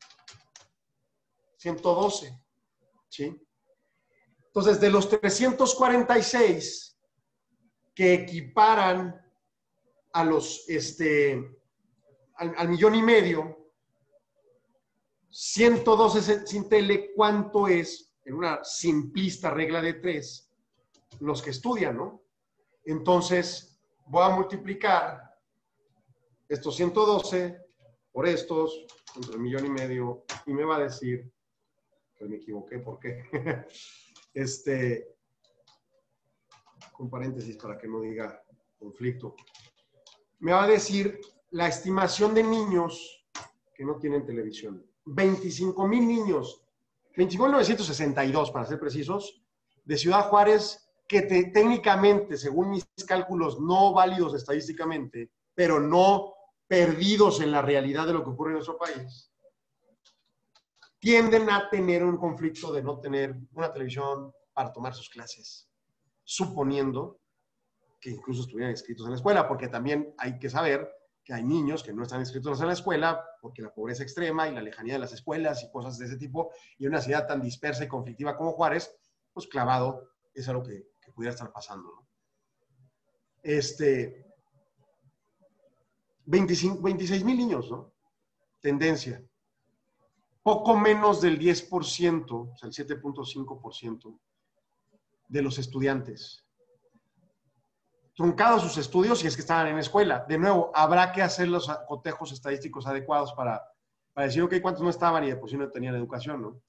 ciento doce, ¿sí? Entonces, de los trescientos cuarenta y seis que equiparan a los, este, al, al millón y medio, ciento doce sin tele, ¿cuánto es? En una simplista regla de tres, los que estudian, ¿no? Entonces, voy a multiplicar estos ciento doce por estos, entre el millón y medio, y me va a decir, que me equivoqué, ¿por qué? este, con paréntesis para que no diga conflicto. Me va a decir la estimación de niños que no tienen televisión. veinticinco mil niños, veinticinco mil novecientos sesenta y dos para ser precisos, de Ciudad Juárez, que te, técnicamente, según mis cálculos no válidos estadísticamente, pero no perdidos en la realidad de lo que ocurre en nuestro país, tienden a tener un conflicto de no tener una televisión para tomar sus clases, suponiendo que incluso estuvieran inscritos en la escuela, porque también hay que saber que hay niños que no están inscritos en la escuela porque la pobreza extrema y la lejanía de las escuelas y cosas de ese tipo, y una ciudad tan dispersa y conflictiva como Juárez, pues clavado es algo que, que pudiera estar pasando, ¿no? Este, veinticinco, veintiséis mil niños, ¿no? Tendencia. Poco menos del diez por ciento, o sea, el siete punto cinco por ciento de los estudiantes. Truncados sus estudios si es que estaban en escuela. De nuevo, habrá que hacer los cotejos estadísticos adecuados para, para decir, ok, cuántos no estaban y de por sí no tenían educación, ¿no?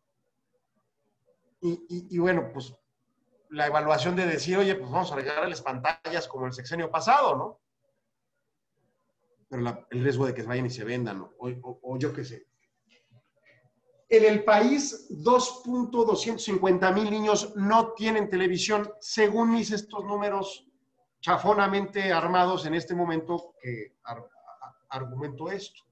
Y, y, y bueno, pues la evaluación de decir, oye, pues vamos a regalarles pantallas como el sexenio pasado, ¿no? Pero la, el riesgo de que vayan y se vendan, ¿no? o, o, o yo qué sé. En el país, dos millones doscientos cincuenta mil niños no tienen televisión, según mis estos números chafonamente armados en este momento que ar, argumento esto.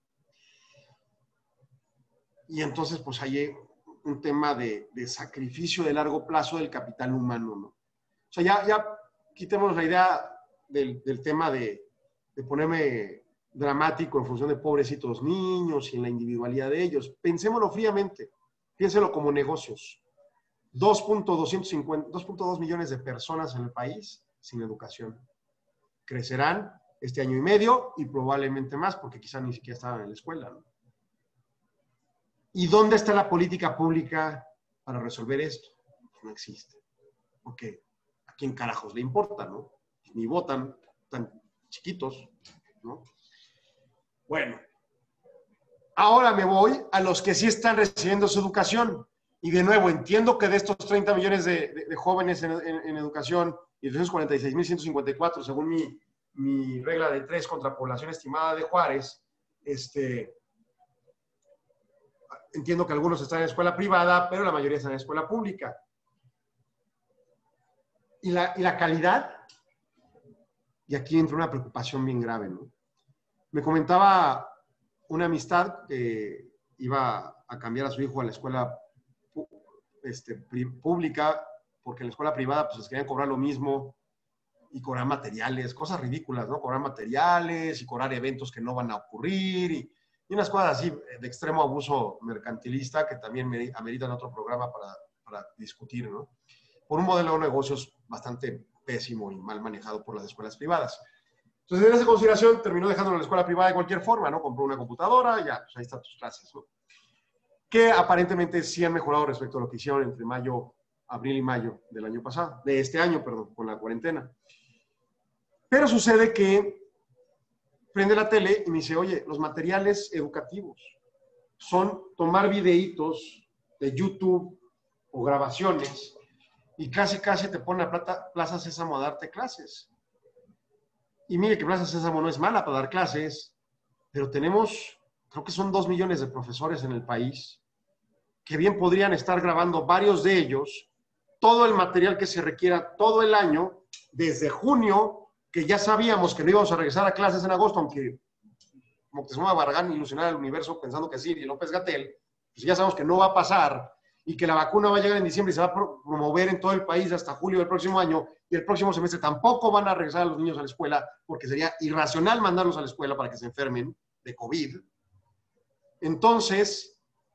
Y entonces, pues hay un tema de, de sacrificio de largo plazo del capital humano, ¿no? O sea, ya, ya quitemos la idea del, del tema de, de ponerme dramático en función de pobrecitos niños y en la individualidad de ellos. Pensémoslo fríamente, piénselo como negocios. dos punto dos millones de personas en el país sin educación. Crecerán este año y medio y probablemente más porque quizás ni siquiera estaban en la escuela, ¿no? ¿Y dónde está la política pública para resolver esto? No existe. Porque ¿a quién carajos le importa, no? Ni votan, tan chiquitos, ¿no? Bueno, Ahora me voy a los que sí están recibiendo su educación. Y de nuevo, entiendo que de estos treinta millones de, de, de jóvenes en, en, en educación y doscientos cuarenta y seis mil ciento cincuenta y cuatro, según mi, mi regla de tres contra población estimada de Juárez, este, entiendo que algunos están en escuela privada, pero la mayoría están en escuela pública. Y la, y la calidad, y aquí entra una preocupación bien grave, ¿no? Me comentaba una amistad que iba a cambiar a su hijo a la escuela este, pública, porque en la escuela privada pues les querían cobrar lo mismo y cobrar materiales, cosas ridículas, ¿no? Cobrar materiales y cobrar eventos que no van a ocurrir y, y unas cosas así de extremo abuso mercantilista que también me ameritan otro programa para, para discutir, ¿no? Por un modelo de negocios bastante pésimo y mal manejado por las escuelas privadas. Entonces, en esa consideración, terminó dejándolo en la escuela privada de cualquier forma, ¿no? Compró una computadora, ya, pues ahí están tus clases, ¿no? Que aparentemente sí han mejorado respecto a lo que hicieron entre mayo, abril y mayo del año pasado, de este año, perdón, con la cuarentena. Pero sucede que prende la tele y me dice, oye, los materiales educativos son tomar videitos de YouTube o grabaciones y casi, casi te ponen a plata, Plaza Sésamo a darte clases. Y mire que Plaza Sésamo no es mala para dar clases, pero tenemos, creo que son dos millones de profesores en el país que bien podrían estar grabando varios de ellos, todo el material que se requiera todo el año, desde junio, que ya sabíamos que no íbamos a regresar a clases en agosto, aunque Moctezuma Barragán ilusionara al universo pensando que sí, y López-Gatell, pues ya sabemos que no va a pasar, y que la vacuna va a llegar en diciembre y se va a promover en todo el país hasta julio del próximo año, y el próximo semestre tampoco van a regresar a los niños a la escuela, porque sería irracional mandarlos a la escuela para que se enfermen de COVID. Entonces,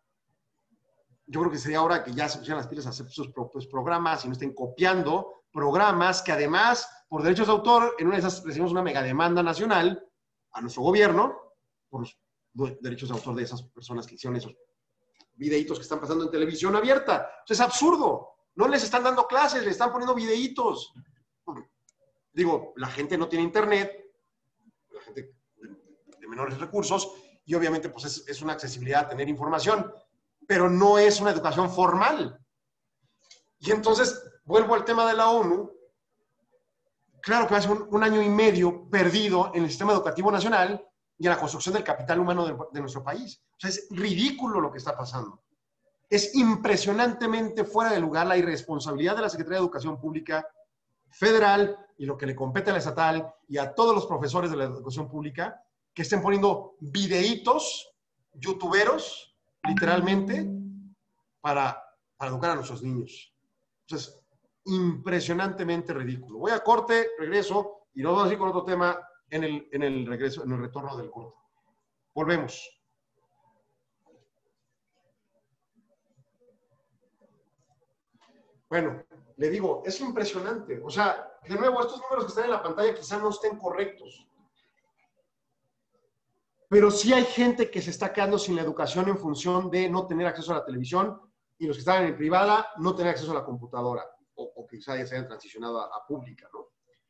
yo creo que sería hora que ya se pusieran las pilas a hacer sus propios programas y no estén copiando programas que además, por derechos de autor, en una de esas recibimos una mega demanda nacional a nuestro gobierno por los derechos de autor de esas personas que hicieron esos videitos que están pasando en televisión abierta. Eso es absurdo. No les están dando clases, les están poniendo videitos. Digo, la gente no tiene internet, la gente de, de menores recursos, y obviamente pues es, es una accesibilidad a tener información, pero no es una educación formal. Y entonces, vuelvo al tema de la ONU, claro que va a ser un, un año y medio perdido en el sistema educativo nacional y en la construcción del capital humano de, de nuestro país. O sea, es ridículo lo que está pasando. Es impresionantemente fuera de lugar la irresponsabilidad de la Secretaría de Educación Pública Federal y lo que le compete a la estatal y a todos los profesores de la educación pública que estén poniendo videitos youtuberos literalmente, para, para educar a nuestros niños. Entonces, impresionantemente ridículo. Voy a corte, regreso, y nos vamos a ir con otro tema en el, en el regreso, en el retorno del corte. Volvemos. Bueno, le digo, es impresionante. O sea, de nuevo, estos números que están en la pantalla quizás no estén correctos. Pero sí hay gente que se está quedando sin la educación en función de no tener acceso a la televisión y los que están en privada no tener acceso a la computadora o, o quizá ya se hayan transicionado a, a pública, ¿no?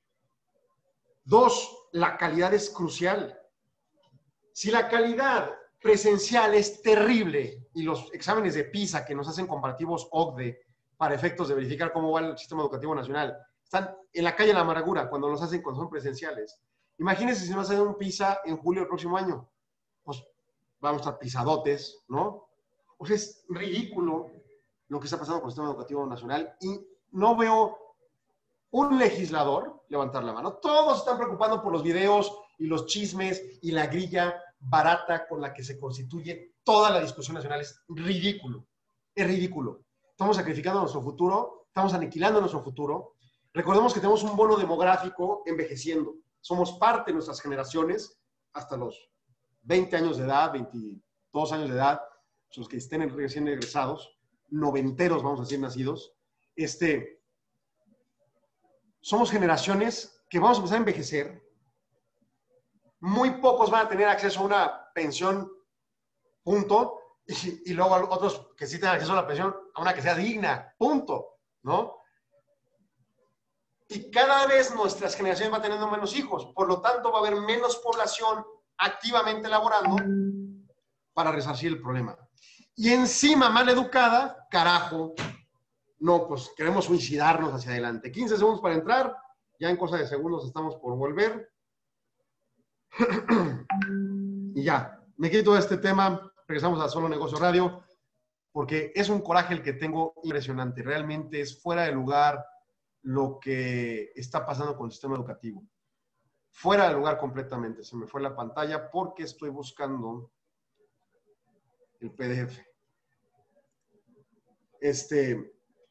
Dos, la calidad es crucial. Si la calidad presencial es terrible y los exámenes de PISA que nos hacen comparativos O C D E para efectos de verificar cómo va el sistema educativo nacional están en la calle de la amargura cuando los hacen cuando son presenciales, imagínense si nos hacen un PISA en julio del próximo año. Pues vamos a estar pisadotes, ¿no? O sea, es ridículo lo que está pasando con el sistema educativo nacional y no veo un legislador levantar la mano. Todos están preocupando por los videos y los chismes y la grilla barata con la que se constituye toda la discusión nacional. Es ridículo, es ridículo. Estamos sacrificando nuestro futuro, estamos aniquilando nuestro futuro. Recordemos que tenemos un bono demográfico envejeciendo. Somos parte de nuestras generaciones hasta los veinte años de edad, veintidós años de edad, los que estén recién egresados, noventeros, vamos a decir, nacidos. Este, somos generaciones que vamos a empezar a envejecer. Muy pocos van a tener acceso a una pensión, punto, y, y luego otros que sí tengan acceso a la pensión, a una que sea digna, punto, ¿no? Y cada vez nuestras generaciones van teniendo menos hijos, por lo tanto va a haber menos población activamente laborando para resarcir el problema. Y encima, mal educada, carajo, no, pues queremos suicidarnos hacia adelante. quince segundos para entrar, ya en cosa de segundos estamos por volver. Y ya, me quito de este tema, regresamos a Solo Negocio Radio, porque es un coraje el que tengo impresionante. Realmente es fuera de lugar lo que está pasando con el sistema educativo. Fuera de lugar completamente. Se me fue la pantalla porque estoy buscando el P D F. Este,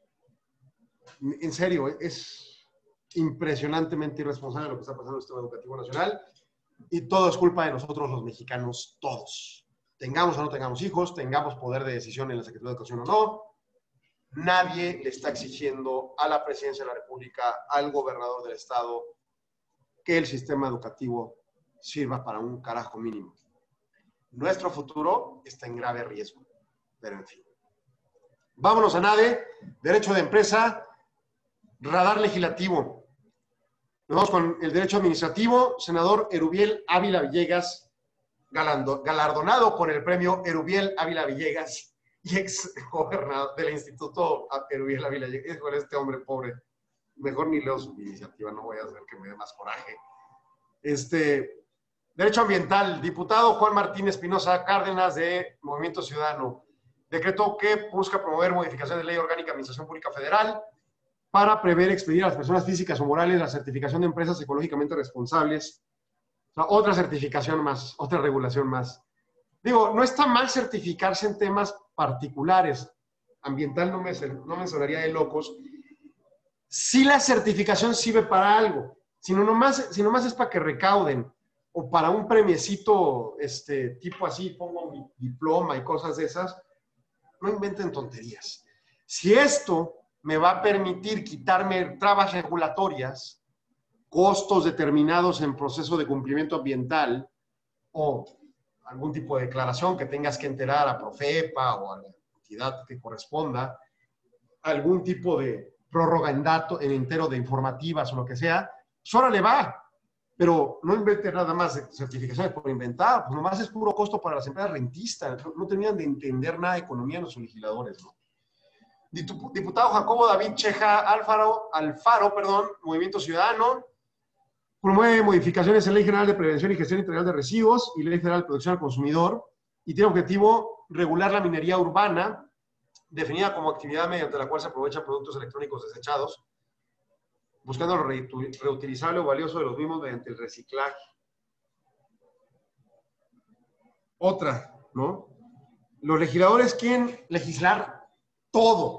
en serio, es impresionantemente irresponsable lo que está pasando en el sistema educativo nacional y todo es culpa de nosotros los mexicanos, todos. Tengamos o no tengamos hijos, tengamos poder de decisión en la Secretaría de Educación o no, nadie le está exigiendo a la Presidencia de la República, al gobernador del estado, que el sistema educativo sirva para un carajo mínimo. Nuestro futuro está en grave riesgo, pero en fin. Vámonos a NADE, Derecho de Empresa, Radar Legislativo. Nos vamos con el Derecho Administrativo, senador Erubiel Ávila Villegas, galardonado con el premio Erubiel Ávila Villegas y ex gobernador del Instituto Erubiel Ávila Villegas. Con este hombre pobre, mejor ni leo su iniciativa, no voy a hacer que me dé más coraje. Este, Derecho Ambiental, diputado Juan Martín Espinosa Cárdenas de Movimiento Ciudadano. Decreto que busca promover modificación de Ley Orgánica de Administración Pública Federal para prever expedir a las personas físicas o morales la certificación de empresas ecológicamente responsables. O sea, otra certificación más, otra regulación más. Digo, no está mal certificarse en temas particulares. Ambiental no me, no me sonaría de locos. Si la certificación sirve para algo, si no nomás, si nomás es para que recauden o para un premiecito este, tipo así, pongo mi diploma y cosas de esas, no inventen tonterías. Si esto me va a permitir quitarme trabas regulatorias, costos determinados en proceso de cumplimiento ambiental o algún tipo de declaración que tengas que enterar a Profepa o a la entidad que corresponda, algún tipo de prórroga en dato, en entero de informativas o lo que sea, pues ahora le va. Pero no inventen nada más de certificaciones por inventar, pues nomás es puro costo para las empresas rentistas, no, no terminan de entender nada de economía nuestros legisladores, ¿no? Diputado Jacobo David Cheja Alfaro, Alfaro, perdón, Movimiento Ciudadano, promueve modificaciones en Ley General de Prevención y Gestión Integral de Residuos y Ley Federal de Protección al Consumidor y tiene objetivo regular la minería urbana, definida como actividad mediante la cual se aprovechan productos electrónicos desechados, buscando lo reutilizable o valioso de los mismos mediante el reciclaje. Otra, ¿no? Los legisladores quieren legislar todo.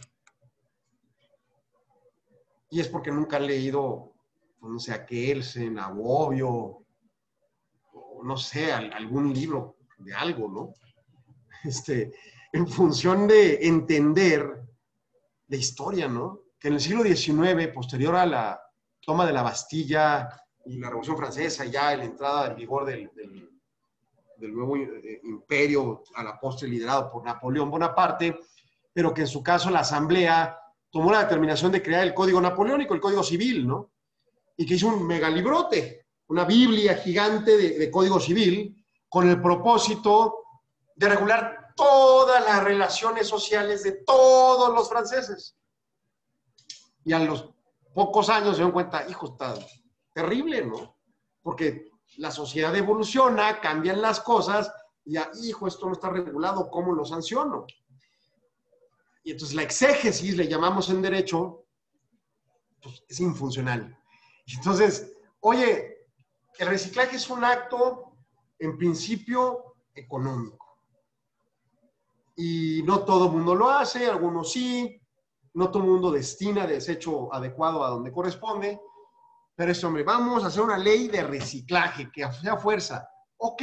Y es porque nunca han leído, no sé, a Kelsen, a Bobbio, o no sé, algún libro de algo, ¿no? Este, en función de entender la historia, ¿no? Que en el siglo diecinueve, posterior a la toma de la Bastilla y la Revolución Francesa, ya la entrada en vigor del, del, del nuevo imperio a la postre liderado por Napoleón Bonaparte, pero que en su caso la Asamblea tomó la determinación de crear el Código Napoleónico, el Código Civil, ¿no? Y que hizo un megalibrote, una biblia gigante de, de Código Civil, con el propósito de regular todas las relaciones sociales de todos los franceses. Y a los pocos años se dieron cuenta, hijo, está terrible, ¿no? Porque la sociedad evoluciona, cambian las cosas, y ya, hijo, esto no está regulado, ¿cómo lo sanciono? Y entonces la exégesis, le llamamos en derecho, pues es infuncional. Y entonces, oye, el reciclaje es un acto, en principio, económico. Y no todo el mundo lo hace, algunos sí, no todo el mundo destina desecho adecuado a donde corresponde, pero es, hombre, vamos a hacer una ley de reciclaje que sea fuerza. Ok,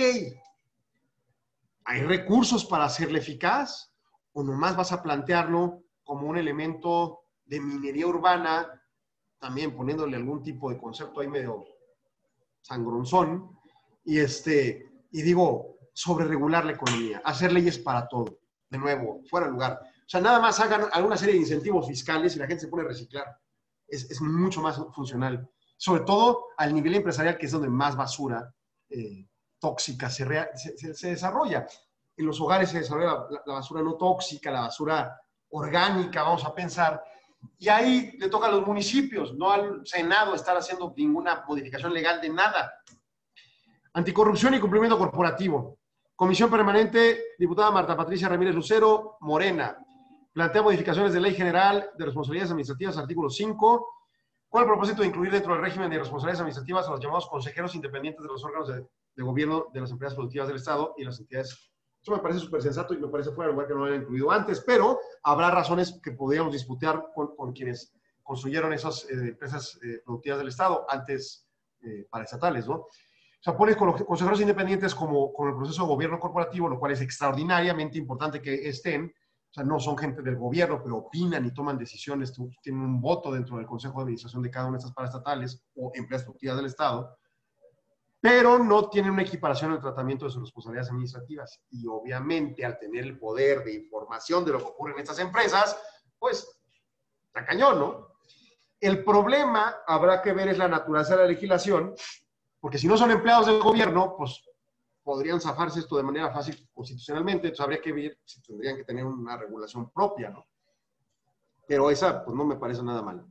¿hay recursos para hacerla eficaz? ¿O nomás vas a plantearlo como un elemento de minería urbana, también poniéndole algún tipo de concepto ahí medio sangronzón, y, este, y digo, sobre regular la economía, hacer leyes para todo, de nuevo, fuera de lugar. O sea, nada más hagan alguna serie de incentivos fiscales y la gente se pone a reciclar. Es, es mucho más funcional. Sobre todo al nivel empresarial, que es donde más basura eh, tóxica se, rea, se, se, se desarrolla. en los hogares se desarrolla la, la basura no tóxica, la basura orgánica, vamos a pensar, y ahí le toca a los municipios, no al Senado estar haciendo ninguna modificación legal de nada. Anticorrupción y cumplimiento corporativo. Comisión Permanente, diputada Marta Patricia Ramírez Lucero, Morena. Plantea modificaciones de Ley General de Responsabilidades Administrativas, artículo cinco, con el propósito de incluir dentro del régimen de responsabilidades administrativas a los llamados consejeros independientes de los órganos de, de gobierno de las empresas productivas del Estado y las entidades. Eso me parece súper sensato y me parece fuera de lugar que no lo hayan incluido antes, pero habrá razones que podríamos disputar con, con quienes construyeron esas eh, empresas eh, productivas del Estado, antes eh, paraestatales, ¿no? O sea, pones con los consejeros independientes como con el proceso de gobierno corporativo, lo cual es extraordinariamente importante que estén. O sea, no son gente del gobierno, pero opinan y toman decisiones, tienen un voto dentro del Consejo de Administración de cada una de estas paraestatales o empresas productivas del Estado, pero no tienen una equiparación en el tratamiento de sus responsabilidades administrativas. Y obviamente, al tener el poder de información de lo que ocurre en estas empresas, pues, está cañón, ¿no? El problema, habrá que ver, es la naturaleza de la legislación, porque si no son empleados del gobierno, pues podrían zafarse esto de manera fácil constitucionalmente, entonces habría que ver si tendrían que tener una regulación propia, ¿no? Pero esa, pues no me parece nada mal.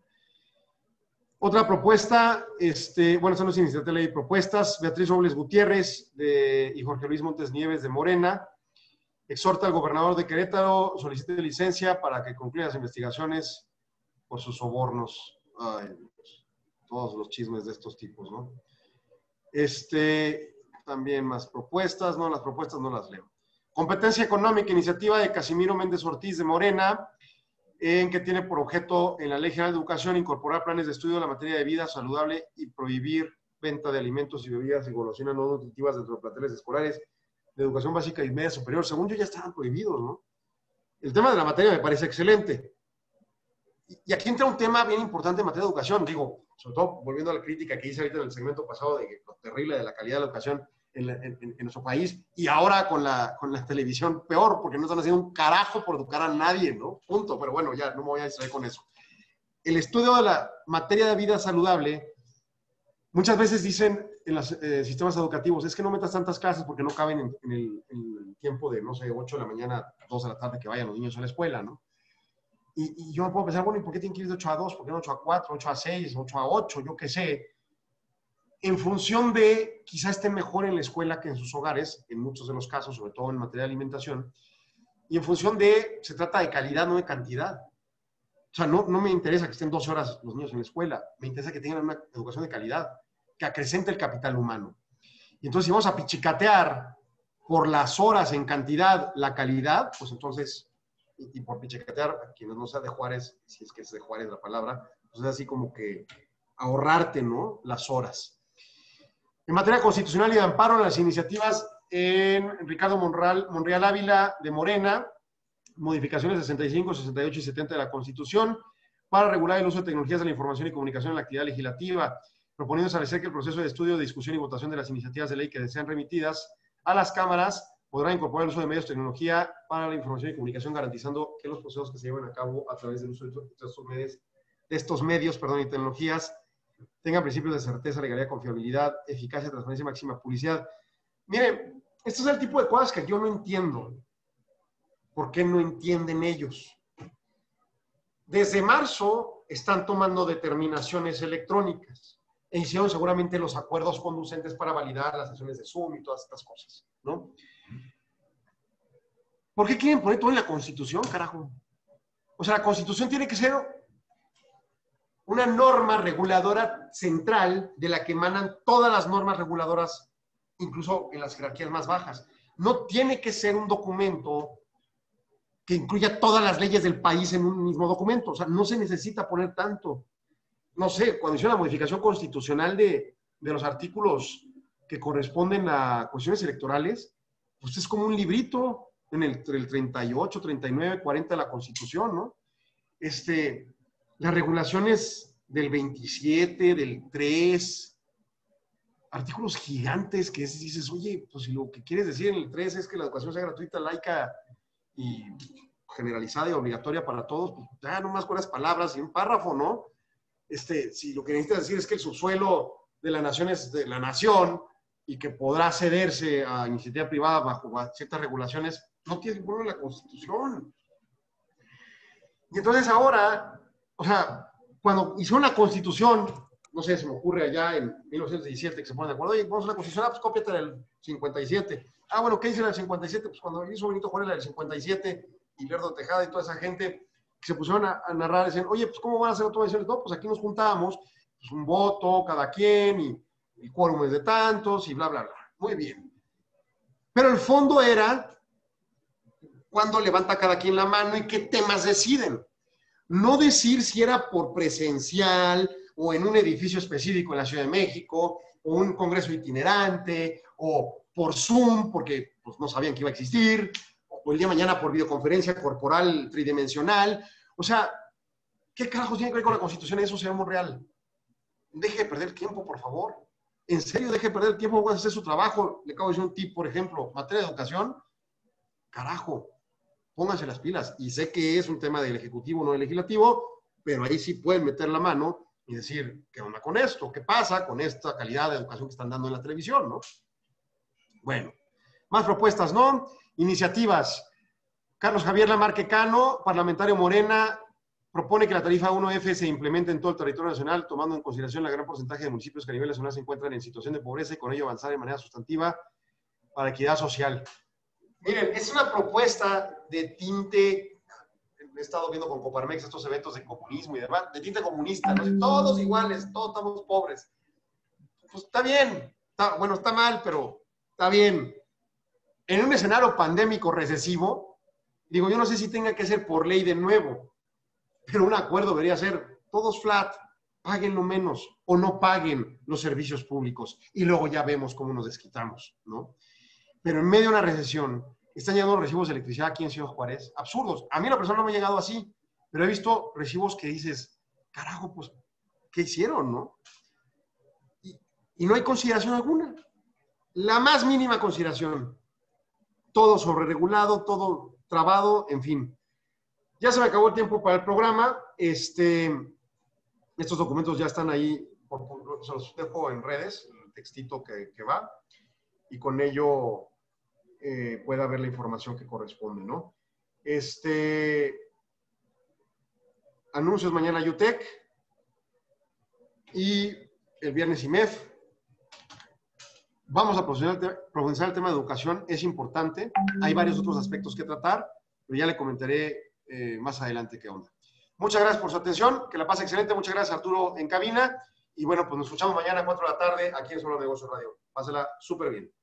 Otra propuesta, este, bueno, esta no es iniciativa de ley de propuestas, Beatriz Robles Gutiérrez de, y Jorge Luis Montes Nieves de Morena, exhorta al gobernador de Querétaro, solicite licencia para que concluya las investigaciones por sus sobornos. Ay, todos los chismes de estos tipos, ¿no? Este, también más propuestas, no, las propuestas no las leo. Competencia económica, iniciativa de Casimiro Méndez Ortiz de Morena, en que tiene por objeto en la Ley General de Educación incorporar planes de estudio de la materia de vida saludable y prohibir venta de alimentos y bebidas y golosinas no nutritivas dentro de planteles escolares de educación básica y media superior. Según yo ya estaban prohibidos, ¿no? El tema de la materia me parece excelente. Y aquí entra un tema bien importante en materia de educación, digo, sobre todo volviendo a la crítica que hice ahorita en el segmento pasado de lo terrible de la calidad de la educación en, la, en, en nuestro país, y ahora con la, con la televisión peor, porque no están haciendo un carajo por educar a nadie, ¿no? Punto. Pero bueno, ya no me voy a distraer con eso. El estudio de la materia de vida saludable, muchas veces dicen en los eh, sistemas educativos, es que no metas tantas clases porque no caben en, en, el, en el tiempo de, no sé, ocho de la mañana, dos de la tarde que vayan los niños a la escuela, ¿no? Y, y yo me puedo pensar, bueno, ¿y por qué tienen que ir de ocho a dos? ¿Por qué no ocho a cuatro, ocho a seis, ocho a ocho? Yo qué sé. En función de, quizá estén mejor en la escuela que en sus hogares, en muchos de los casos, sobre todo en materia de alimentación. Y en función de, se trata de calidad, no de cantidad. O sea, no, no me interesa que estén doce horas los niños en la escuela. Me interesa que tengan una educación de calidad, que acrecente el capital humano. Y entonces, si vamos a pichicatear por las horas en cantidad la calidad, pues entonces... y por pichicatear, a quienes no sean de Juárez, si es que es de Juárez la palabra, pues es así como que ahorrarte, ¿no?, las horas. En materia constitucional y de amparo en las iniciativas en Ricardo Monreal, Monreal Ávila de Morena, modificaciones sesenta y cinco, sesenta y ocho y setenta de la Constitución para regular el uso de tecnologías de la información y comunicación en la actividad legislativa, proponiendo establecer que el proceso de estudio, discusión y votación de las iniciativas de ley que desean remitidas a las cámaras podrá incorporar el uso de medios de tecnología para la información y comunicación, garantizando que los procesos que se lleven a cabo a través del uso de estos medios, de estos medios perdón, y tecnologías tengan principios de certeza, legalidad, confiabilidad, eficacia, transparencia, máxima publicidad. Miren, este es el tipo de cosas que yo no entiendo. ¿Por qué no entienden ellos? Desde marzo están tomando determinaciones electrónicas e hicieron seguramente los acuerdos conducentes para validar las sesiones de Zoom y todas estas cosas, ¿no? ¿Por qué quieren poner todo en la Constitución, carajo? O sea, la Constitución tiene que ser una norma reguladora central de la que emanan todas las normas reguladoras, incluso en las jerarquías más bajas. No tiene que ser un documento que incluya todas las leyes del país en un mismo documento. O sea, no se necesita poner tanto. No sé, cuando hicieron la modificación constitucional de, de los artículos que corresponden a cuestiones electorales, pues es como un librito en el, el treinta y ocho, treinta y nueve, cuarenta de la Constitución, ¿no? Este, las regulaciones del veintisiete, del tres, artículos gigantes que es, dices, oye, pues si lo que quieres decir en el tres es que la educación sea gratuita, laica y generalizada y obligatoria para todos, pues ya nomás con las palabras y un párrafo, ¿no? Este, si lo que necesitas decir es que el subsuelo de la nación es de la nación y que podrá cederse a iniciativa privada bajo ciertas regulaciones, no tiene que poner en la Constitución. Y entonces ahora, o sea, cuando hicieron la Constitución, no sé, se me ocurre allá en mil novecientos diecisiete que se ponen de acuerdo, oye, vamos a la Constitución, ah, pues cópiate del cincuenta y siete. Ah, bueno, ¿qué dice la del cincuenta y siete? Pues cuando hizo Benito Juárez la del cincuenta y siete, y Lerdo Tejada y toda esa gente que se pusieron a, a narrar, decían, oye, pues ¿cómo van a hacer las autoridades? No, pues aquí nos juntamos, pues un voto cada quien, y el quórum es de tantos, y bla, bla, bla. Muy bien. Pero el fondo era cuándo levanta cada quien la mano y qué temas deciden. No decir si era por presencial o en un edificio específico en la Ciudad de México, o un congreso itinerante, o por Zoom, porque pues, no sabían que iba a existir, o el día de mañana por videoconferencia corporal tridimensional. O sea, ¿qué carajos tiene que ver con la Constitución? Eso sería muy real. Deje de perder el tiempo, por favor. En serio, deje de perder el tiempo, voy a hacer su trabajo. Le acabo de decir un tip, por ejemplo, materia de educación. Carajo, pónganse las pilas. Y sé que es un tema del Ejecutivo, no del Legislativo, pero ahí sí pueden meter la mano y decir, ¿qué onda con esto? ¿Qué pasa con esta calidad de educación que están dando en la televisión, no? Bueno, más propuestas, ¿no? Iniciativas. Carlos Javier Lamarque Cano, parlamentario Morena, propone que la tarifa uno F se implemente en todo el territorio nacional, tomando en consideración el gran porcentaje de municipios que a nivel nacional se encuentran en situación de pobreza y con ello avanzar de manera sustantiva para equidad social. Miren, es una propuesta de tinte, he estado viendo con Coparmex estos eventos de comunismo y demás, de tinte comunista, ¿no? Todos iguales, todos estamos pobres. Pues está bien, está, bueno, está mal, pero está bien. En un escenario pandémico recesivo, digo, yo no sé si tenga que ser por ley de nuevo, pero un acuerdo debería ser todos flat, paguen lo menos o no paguen los servicios públicos y luego ya vemos cómo nos desquitamos, ¿no? Pero en medio de una recesión, están llegando recibos de electricidad aquí en Ciudad Juárez, absurdos. A mí la persona no me ha llegado así, pero he visto recibos que dices, carajo, pues, ¿qué hicieron, no? Y, y no hay consideración alguna. La más mínima consideración. Todo sobreregulado, todo trabado, en fin. Ya se me acabó el tiempo para el programa. Este, estos documentos ya están ahí, por, por, se los dejo en redes, el textito que, que va, y con ello eh, pueda ver la información que corresponde, ¿no? Este, anuncios mañana U T E C y el viernes I M E F. Vamos a profundizar el tema de educación, es importante. Hay varios otros aspectos que tratar, pero ya le comentaré eh, más adelante qué onda. Muchas gracias por su atención, que la pase excelente. Muchas gracias, Arturo, en cabina. Y bueno, pues nos escuchamos mañana a cuatro de la tarde aquí en Solo Negocios Radio. Pásela súper bien.